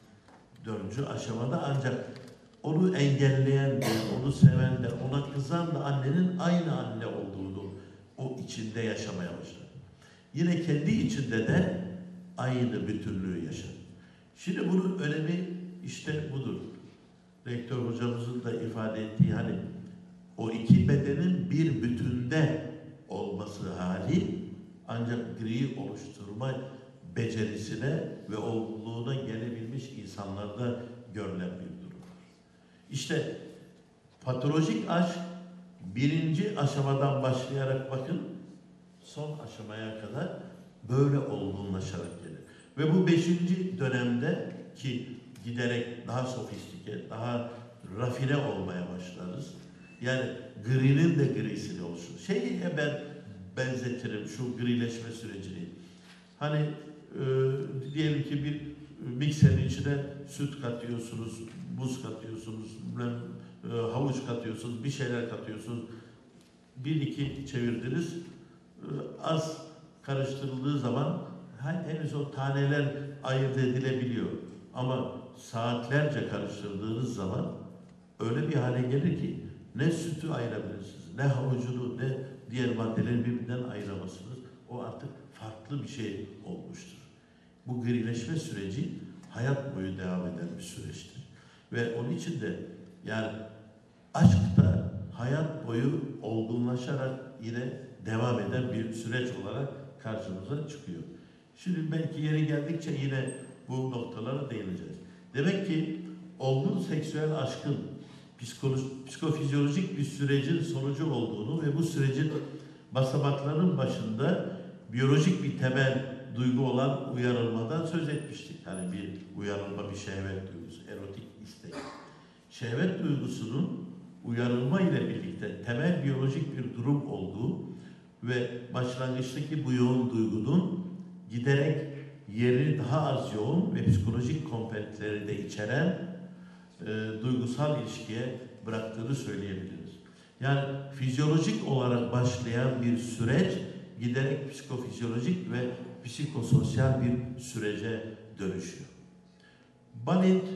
4. aşamada ancak onu engelleyen de, onu seven de, ona kızan da annenin aynı anne olduğunu o içinde yaşamaya başlar. Yine kendi içinde de aynı bütünlüğü yaşar. Şimdi bunun önemi işte budur. Rektör hocamızın da ifade ettiği hani o iki bedenin bir bütünde olması hali ancak griyi oluşturma becerisine ve olgunluğuna gelebilmiş insanlarda görülen bir durumdur. İşte patolojik aşk birinci aşamadan başlayarak bakın son aşamaya kadar böyle olgunlaşarak gelir. Ve bu 5. dönemde ki giderek daha sofistike, daha rafine olmaya başlarız. Yani gri'nin de grisini oluşur. Şeyi ben benzetirim şu grileşme sürecini. Hani diyelim ki bir mikserin içine süt katıyorsunuz, buz katıyorsunuz, havuç katıyorsunuz, bir şeyler katıyorsunuz. 1-2 çevirdiniz. Az karıştırıldığı zaman henüz o taneler ayırt edilebiliyor. Ama saatlerce karıştırdığınız zaman öyle bir hale gelir ki ne sütü ayırabilirsiniz, ne havucunu, ne diğer maddeleri birbirinden ayıramazsınız. O artık farklı bir şey olmuştur. Bu grileşme süreci hayat boyu devam eden bir süreçtir. Ve onun için de yani aşk da hayat boyu olgunlaşarak yine devam eden bir süreç olarak karşımıza çıkıyor. Şimdi belki yeri geldikçe yine bu noktalara değineceğiz. Demek ki olgun seksüel aşkın psikofizyolojik bir sürecin sonucu olduğunu ve bu sürecin basamaklarının başında biyolojik bir temel duygu olan uyarılmadan söz etmiştik. Hani bir uyarılma, bir şehvet duygusu, erotik istek. Şehvet duygusunun uyarılma ile birlikte temel biyolojik bir durum olduğu ve başlangıçtaki bu yoğun duygunun giderek yeri daha az yoğun ve psikolojik komponentleri de içeren duygusal ilişkiye bıraktığını söyleyebiliriz. Yani fizyolojik olarak başlayan bir süreç giderek psikofizyolojik ve psikososyal bir sürece dönüşüyor. Balint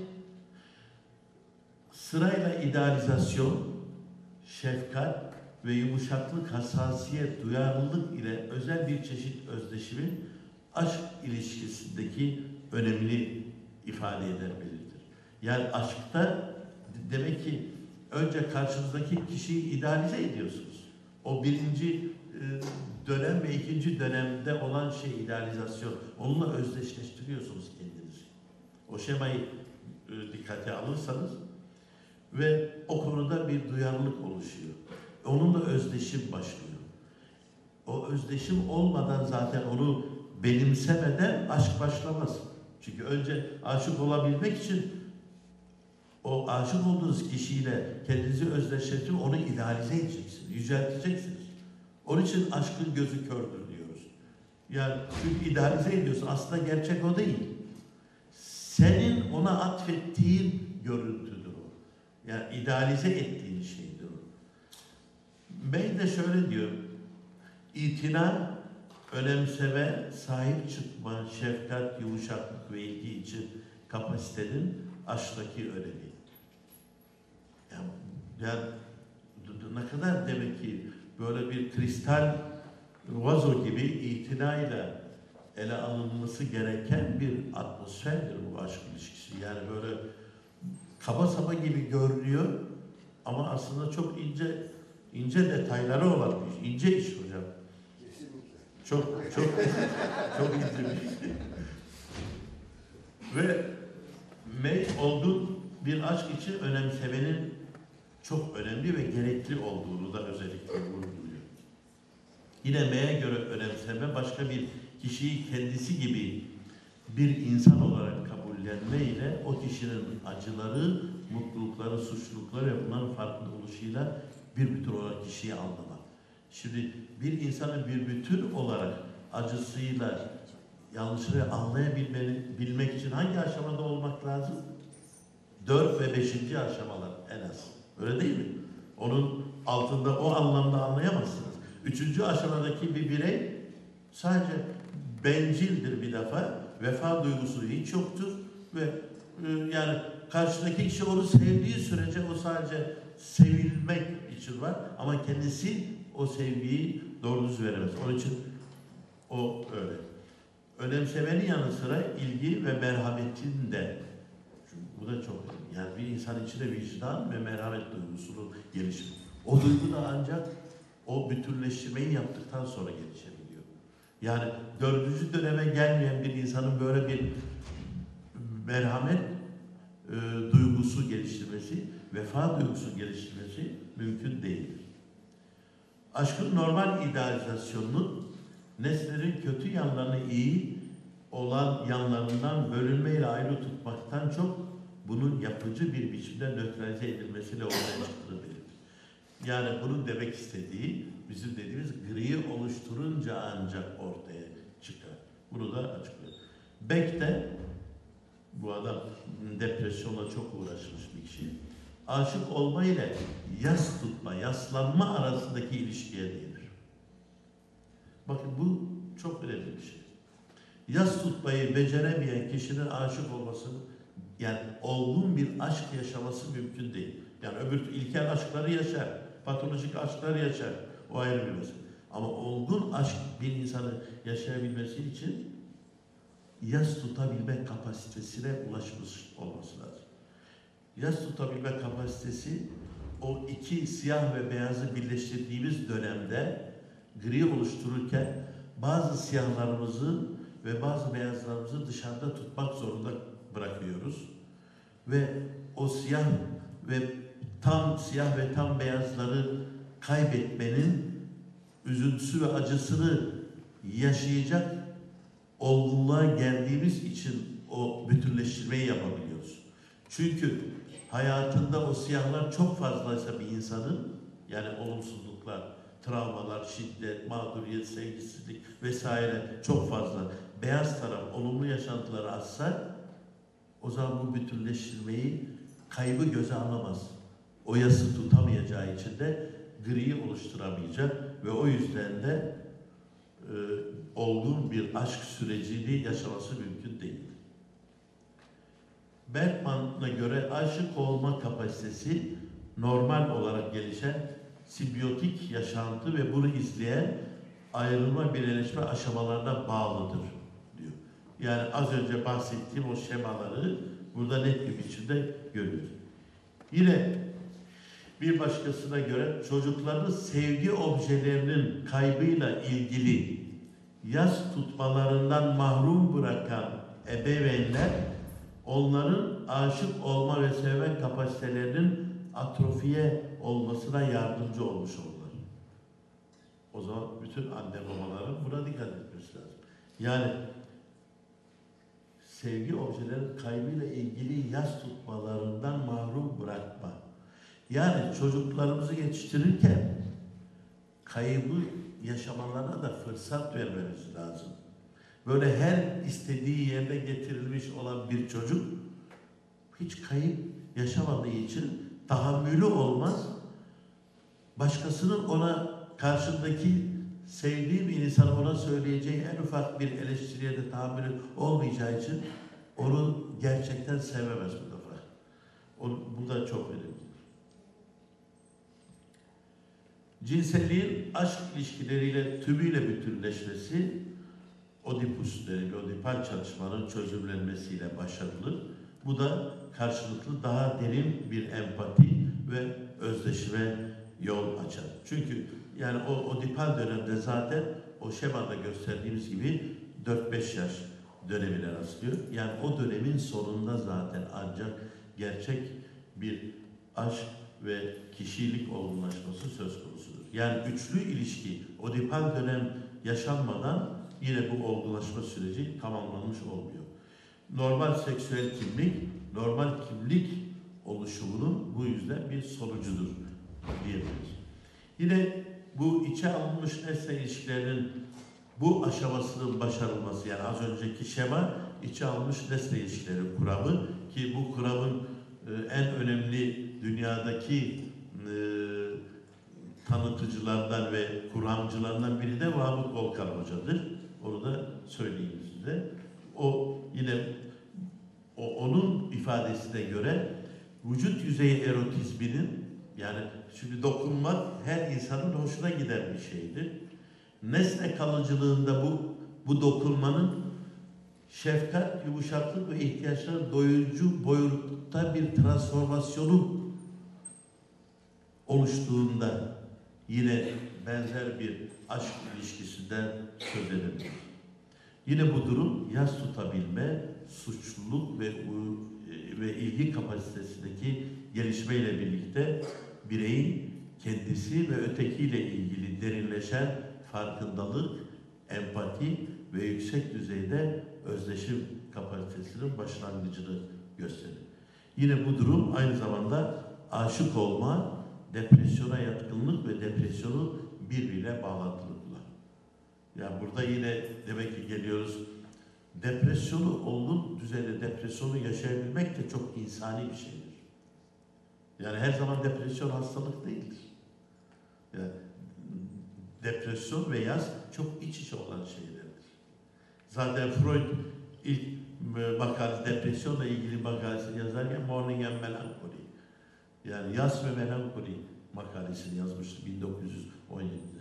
sırayla idealizasyon, şefkat ve yumuşaklık, hassasiyet, duyarlılık ile özel bir çeşit özdeşimin aşk ilişkisindeki önemini ifade eder, belirtir. Yani aşkta demek ki önce karşınızdaki kişiyi idealize ediyorsunuz. O 1. dönem ve 2. dönemde olan şey idealizasyon. Onunla özdeşleştiriyorsunuz kendinizi. O şemayı dikkate alırsanız ve o konuda bir duyarlılık oluşuyor. Onunla özdeşim başlıyor. O özdeşim olmadan zaten onu benimsemeden aşk başlamaz. Çünkü önce aşık olabilmek için o aşık olduğunuz kişiyle kendinizi özdeşleştirip onu idealize edeceksiniz, yücelteceksiniz. Onun için aşkın gözü kördür diyoruz. Yani çünkü idealize ediyorsun. Aslında gerçek o değil. Senin ona atfettiğin görüntüdür o. Yani idealize ettiğin şeydir o. Bey de şöyle diyor. İtina, önemseme, sahip çıkma, şefkat, yumuşaklık ve ilgi için kapasitenin aşktaki önemi. Yani ne kadar demek ki böyle bir kristal vazo gibi itinayla ele alınması gereken bir atmosferdir bu aşk ilişkisi. Yani böyle kaba saba gibi görünüyor ama aslında çok ince detayları olan bir iş. İnce iş hocam. Çok ince bir iş. Ve olgun bir aşk için önemsemenin çok önemli ve gerekli olduğunu da özellikle vurguluyor. Yine M'ye göre önemseme başka bir kişiyi kendisi gibi bir insan olarak kabullenme ile o kişinin acıları, mutlulukları, suçlulukları ve bunların farklı oluşuyla bir bütün olarak kişiyi anlama. Şimdi bir insanın bir bütün olarak acısıyla yanlışları anlayabilmek için hangi aşamada olmak lazım? 4 ve 5. aşamalar en az. Öyle değil mi? Onun altında o anlamda anlayamazsınız. Üçüncü aşamadaki bir birey sadece bencildir bir defa, vefa duygusu hiç yoktur ve yani karşıdaki kişi onu sevdiği sürece o sadece sevilmek için var ama kendisi o sevgiyi doğru düz veremez. Onun için o öyle. Önemsemenin yanı sıra ilgi ve merhametin de, bu da çok önemli. Yani bir insan içinde vicdan ve merhamet duygusunun gelişimi. O duygu da ancak o bütünleştirmeyi yaptıktan sonra gelişebiliyor. Yani 4. döneme gelmeyen bir insanın böyle bir merhamet duygusu geliştirmesi, vefa duygusu geliştirmesi mümkün değildir. Aşkın normal idealizasyonunun nesnelerin kötü yanlarını iyi olan yanlarından bölünmeyle ayrı tutmaktan çok bunun yapıcı bir biçimde nötralize edilmesiyle ortaya çıktığını belirtir. Yani bunun demek istediği bizim dediğimiz griyi oluşturunca ancak ortaya çıkar. Bunu da açıklıyor. Beck de, bu adam depresyonla çok uğraşmış bir kişi, aşık olma ile yas tutma, yaslanma arasındaki ilişkiye değinir. Bakın bu çok önemli bir şey. Yas tutmayı beceremeyen kişinin aşık olması, yani olgun bir aşk yaşaması mümkün değil. Yani öbür ilkel aşkları yaşar, patolojik aşkları yaşar. O ayrı bir mesele. Ama olgun aşk bir insanı yaşayabilmesi için yas tutabilme kapasitesine ulaşmış olması lazım. Yas tutabilme kapasitesi o iki siyah ve beyazı birleştirdiğimiz dönemde gri oluştururken bazı siyahlarımızı ve bazı beyazlarımızı dışarıda tutmak zorunda bırakıyoruz. Ve o siyah ve tam beyazları kaybetmenin üzüntüsü ve acısını yaşayacak olgunluğa geldiğimiz için o bütünleştirmeyi yapabiliyoruz. Çünkü hayatında o siyahlar çok fazlaysa bir insanın, yani olumsuzluklar, travmalar, şiddet, mağduriyet, sevgisizlik vesaire çok fazla. Beyaz taraf olumlu yaşantıları azsa o zaman bu bütünleştirmeyi, kaybı göze alamaz. O yası tutamayacağı için de griyi oluşturamayacak ve o yüzden de olgun bir aşk sürecini yaşaması mümkün değil. Bergman'a göre aşık olma kapasitesi normal olarak gelişen simbiyotik yaşantı ve bunu izleyen ayrılma birleşme aşamalarına bağlıdır diyor. Yani az önce bahsettiğim o şemaları burada net bir biçimde görüyoruz. Yine bir başkasına göre çocuklarını sevgi objelerinin kaybıyla ilgili yas tutmalarından mahrum bırakan ebeveynler onların aşık olma ve sevme kapasitelerinin atrofiye olmasına yardımcı olmuş olurlar. O zaman bütün anne babaların buna dikkat etmesi lazım. Yani sevgi objelerinin kaybıyla ilgili yas tutmalarından mahrum bırakma. Yani çocuklarımızı yetiştirirken kaybı yaşamalarına da fırsat vermemiz lazım. Böyle her istediği yerine getirilmiş olan bir çocuk hiç kayıp yaşamadığı için tahammülü olmaz. Başkasının ona, karşındaki sevdiği bir insan ona söyleyeceği en ufak bir eleştiriye de tahammülü olmayacağı için onu gerçekten sevemez bu defa. Bu da çok önemli. Cinselliğin aşk ilişkileriyle tümüyle bütünleşmesi Oedipus denilen Oedipal çalışmanın çözümlenmesiyle başarılı. Bu da karşılıklı daha derin bir empati ve özdeşime yol açar. Çünkü yani o Oedipal dönemde zaten o şemada gösterdiğimiz gibi 4-5 yaş dönemine rastlıyor. Yani o dönemin sonunda zaten ancak gerçek bir aşk ve kişilik olgunlaşması söz konusudur. Yani üçlü ilişki, Oedipal dönem yaşanmadan yine bu olgunlaşma süreci tamamlanmış olmuyor. Normal seksüel kimlik, normal kimlik oluşumunun bu yüzden bir sonucudur diyebiliriz. Yine bu içe alınmış nesne ilişkilerinin bu aşamasının başarılması, yani az önceki şema içe alınmış nesne ilişkileri kuramı ki bu kuramın en önemli dünyadaki tanıtıcılardan ve kuramcılarından biri de Vahap Volkan Hoca'dır. Onu da söyleyeyim size. O yine onun ifadesine göre vücut yüzeyi erotizminin, yani şimdi dokunmak her insanın hoşuna giden bir şeydir. Nesne kalıcılığında bu dokunmanın şefkat, yumuşaklık ve ihtiyaçların doyurucu boyutta bir transformasyonu oluştuğunda yine benzer bir aşk ilişkisinden söz edilir. Yine bu durum yas tutabilme, suçluluk ve ilgi kapasitesindeki gelişmeyle birlikte bireyin kendisi ve ötekiyle ilgili derinleşen farkındalık, empati ve yüksek düzeyde özdeşim kapasitesinin başlangıcını gösterir. Yine bu durum aynı zamanda aşık olma, depresyona yatkınlık ve depresyonu birbiriyle bağlantılı kılar. Yani burada yine demek ki geliyoruz, depresyonu, olgun düzeyde depresyonu yaşayabilmek de çok insani bir şeydir. Yani her zaman depresyon hastalık değildir. Yani depresyon ve yas çok iç içe olan şeylerdir. Zaten Freud ilk makalesi, depresyonla ilgili makalesini yazarken Mourning and Melancholy, yani yas ve melankoli makalesini yazmıştı 1917'de.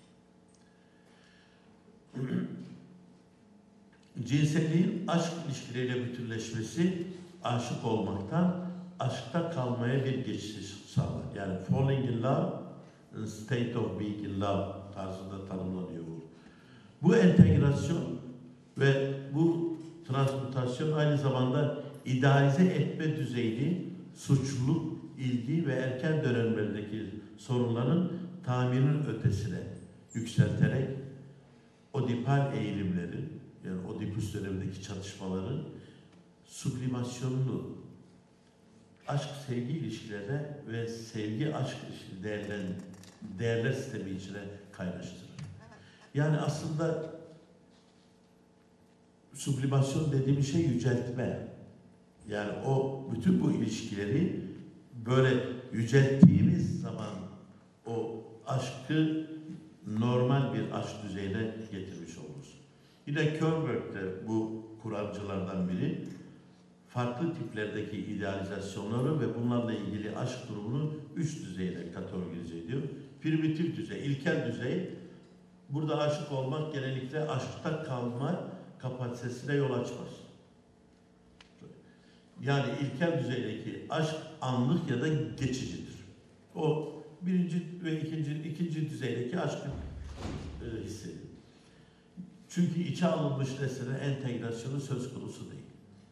Cinselliğin aşk ilişkileriyle bütünleşmesi, aşık olmaktan aşkta kalmaya bir geçiş sağlar. Yani falling in love, state of being in love tarzında tanımlanıyor bu. Bu entegrasyon ve bu transmutasyon aynı zamanda idealize etme düzeyini suçluluk, ilgi ve erken dönemlerdeki sorunların tamirinin ötesine yükselterek odipal eğilimlerin, yani Oedipus dönemindeki çatışmaların sublimasyonunu aşk sevgi ilişkilerine ve sevgi aşk değerler sistemi içine kaynaştırır. Yani aslında sublimasyon dediğimiz şey yüceltme. Yani o bütün bu ilişkileri böyle yücelttiğimiz zaman o aşkı normal bir aşk düzeyine getirmiş oluruz. Yine Kohlberg de bu kuramcılardan biri. Farklı tiplerdeki idealizasyonları ve bunlarla ilgili aşk durumunu 3 düzeyle kategorize ediyor. Primitif düzey, ilkel düzey. Burada aşık olmak genellikle aşkta kalma kapasitesine yol açmaz. Yani ilkel düzeydeki aşk anlık ya da geçicidir. O birinci ve ikinci düzeydeki aşkın hissedilir. Çünkü içe alınmış nesne entegrasyonu söz konusu değil.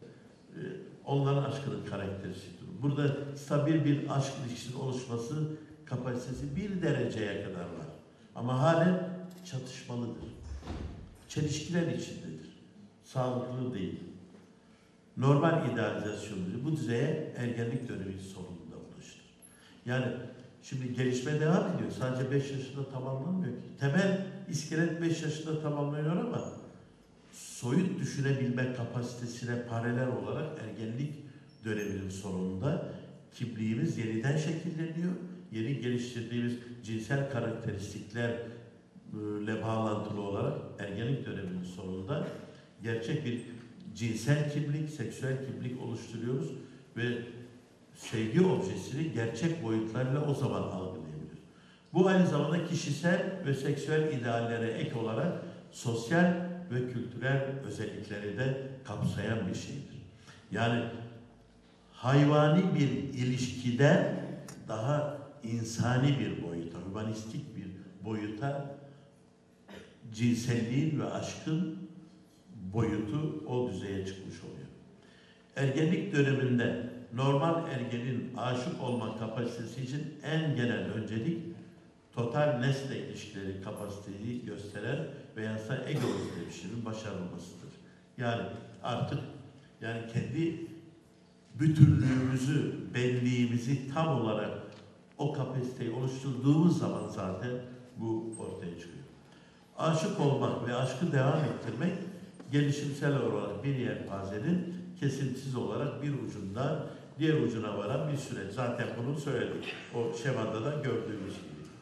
Onların aşkının karakteristiğidir. Burada stabil bir aşk ilişkisinin oluşması kapasitesi bir dereceye kadar var. Ama halen çatışmalıdır. Çelişkiler içindedir. Sağlıklı değil. Normal idealizasyon bu düzeye ergenlik dönemi sonunda ulaşır. Yani şimdi gelişme devam ediyor. Sadece 5 yaşında tamamlanmıyor ki. Temel iskelet 5 yaşında tamamlanıyor ama soyut düşünebilme kapasitesine paralel olarak ergenlik döneminin sonunda kimliğimiz yeniden şekilleniyor. Yeni geliştirdiğimiz cinsel karakteristiklerle bağlantılı olarak ergenlik döneminin sonunda gerçek bir cinsel kimlik, seksüel kimlik oluşturuyoruz ve sevgi objesini gerçek boyutlarla o zaman algılayabiliriz. Bu aynı zamanda kişisel ve seksüel ideallere ek olarak sosyal ve kültürel özellikleri de kapsayan bir şeydir. Yani hayvani bir ilişkiden daha insani bir boyuta, humanistik bir boyuta cinselliğin ve aşkın boyutu o düzeye çıkmış oluyor. Ergenlik döneminde normal ergenin aşık olma kapasitesi için en genel öncelik total nesne ilişkileri kapasiteyi gösteren veya ego iletişimin başarılmasıdır. Yani artık yani kendi bütünlüğümüzü, benliğimizi tam olarak o kapasiteyi oluşturduğumuz zaman zaten bu ortaya çıkıyor. Aşık olmak ve aşkı devam ettirmek gelişimsel olarak bir yelpazenin kesintisiz olarak bir ucundan diğer ucuna varan bir süreç. Zaten bunu söyledik. O şemada da gördüğümüz gibi.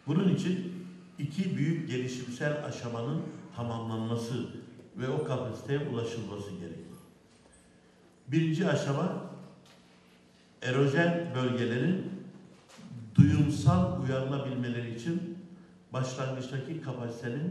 Bunun için iki büyük gelişimsel aşamanın tamamlanması ve o kapasiteye ulaşılması gerekir. Birinci aşama, erojen bölgelerin duyumsal uyarılabilmeleri için başlangıçtaki kapasitenin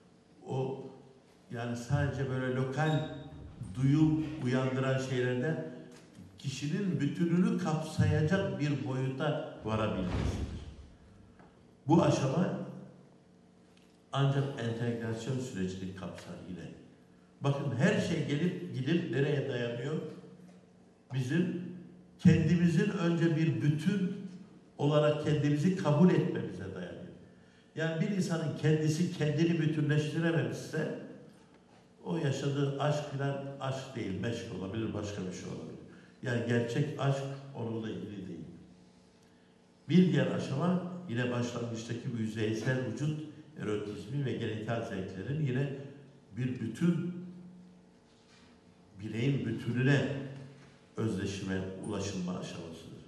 yani sadece böyle lokal duyum uyandıran şeylerden kişinin bütününü kapsayacak bir boyuta varabilmesidir. Bu aşama ancak entegrasyon sürecini kapsar yine. Bakın her şey gelip gidip nereye dayanıyor? Bizim kendimizin önce bir bütün olarak kendimizi kabul etmemize dayanıyor. Yani bir insanın kendisi kendini bütünleştirememişse o yaşadığı aşk filan aşk değil, meşk olabilir, başka bir şey olabilir. Yani gerçek aşk onunla ilgili değil. Bir diğer aşama yine başlangıçtaki bu yüzeysel vücut erotizmi ve genital zevklerin yine bir bütün, bireyin bütününe özleşime ulaşılma aşamasıdır.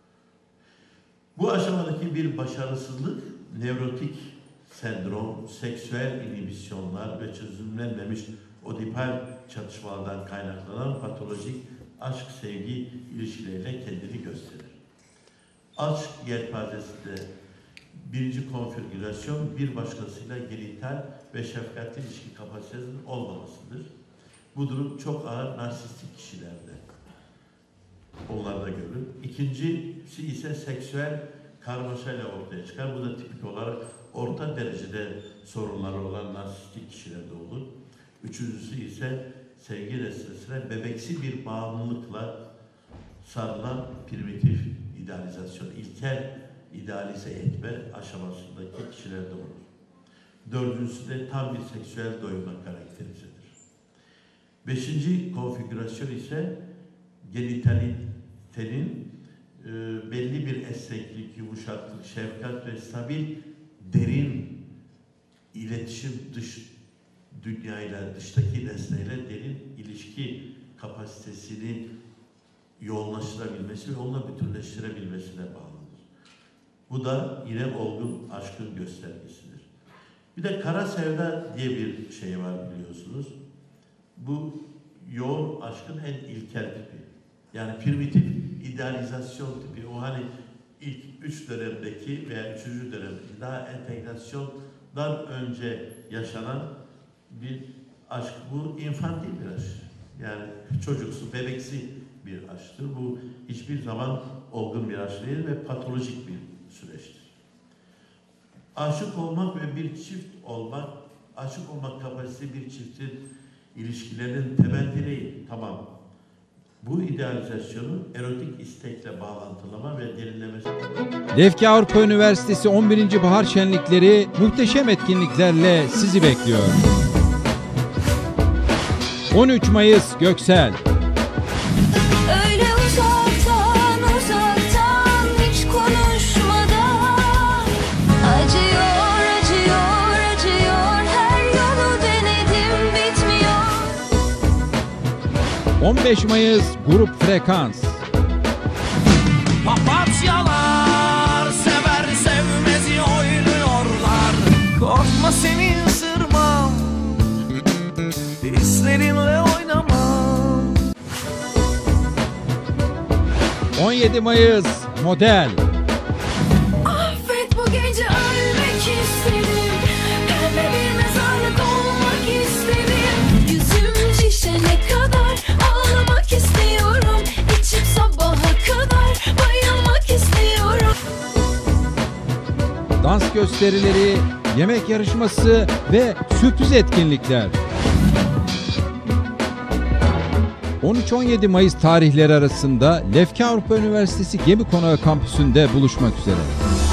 Bu aşamadaki bir başarısızlık, nevrotik sendrom, seksüel inhibisyonlar ve çözümlenmemiş odipal çatışmalardan kaynaklanan patolojik aşk-sevgi ilişkileriyle kendini gösterir. Aşk yelpazesinde birinci konfigürasyon bir başkasıyla genital ve şefkatli ilişki kapasitesinin olmamasıdır. Bu durum çok ağır narsistik kişilerde onlarda görülür. İkincisi ise seksüel karmaşayla ortaya çıkar. Bu da tipik olarak orta derecede sorunları olan narsistik kişilerde olur. Üçüncüsü ise sevgi nesnesine bebeksi bir bağımlılıkla sarılan primitif idealizasyon, ilkel idealize etme aşamasındaki kişilerde olur. Dördüncüsü de tam bir seksüel doyumla karakterizedir. Beşinci konfigürasyon ise genitalitenin belli bir esneklik, yumuşaklık, şefkat ve stabil, derin iletişim dış dünyayla, dıştaki nesneyle derin ilişki kapasitesini yoğunlaştırabilmesi ve onunla bütünleştirebilmesine bağlıdır. Bu da yine olgun aşkın göstergesidir. Bir de kara sevda diye bir şey var biliyorsunuz. Bu yoğun aşkın en ilkel tipi. Yani primitif idealizasyon tipi. O hani ilk 3 dönemdeki veya 3. dönemdeki daha entegrasyondan önce yaşanan bir aşk. Bu infantil bir aşk. Yani çocuksu, bebeksi bir aşktır. Bu hiçbir zaman olgun bir aşk değil ve patolojik bir süreçtir. Aşık olmak ve bir çift olmak, aşık olmak kapasitesi bir çiftin ilişkilerinin temel direği. Tamam. Bu idealizasyonu erotik istekle bağlantılama ve derinlemesi. Lefke Avrupa Üniversitesi 11. Bahar Şenlikleri muhteşem etkinliklerle sizi bekliyor. 13 Mayıs Göksel. Öyle uzaktan uzaktan hiç konuşmadan acıyor acıyor acıyor her yolu denedim bitmiyor. 15 Mayıs Grup Frekans. Papatyalar sever sevmezi oynuyorlar. Korkma seni ısırmam, hislerinle oynamam. 17 Mayıs Model. Affet bu gece ölmek istedim. Pembe bir mezarlık olmak istedim. Yüzüm şişene kadar ağlamak istiyorum. İçip sabaha kadar bayılmak istiyorum. Dans gösterileri, yemek yarışması ve sürpriz etkinlikler. 13-17 Mayıs tarihleri arasında Lefke Avrupa Üniversitesi Gemi Konağı kampüsünde buluşmak üzere.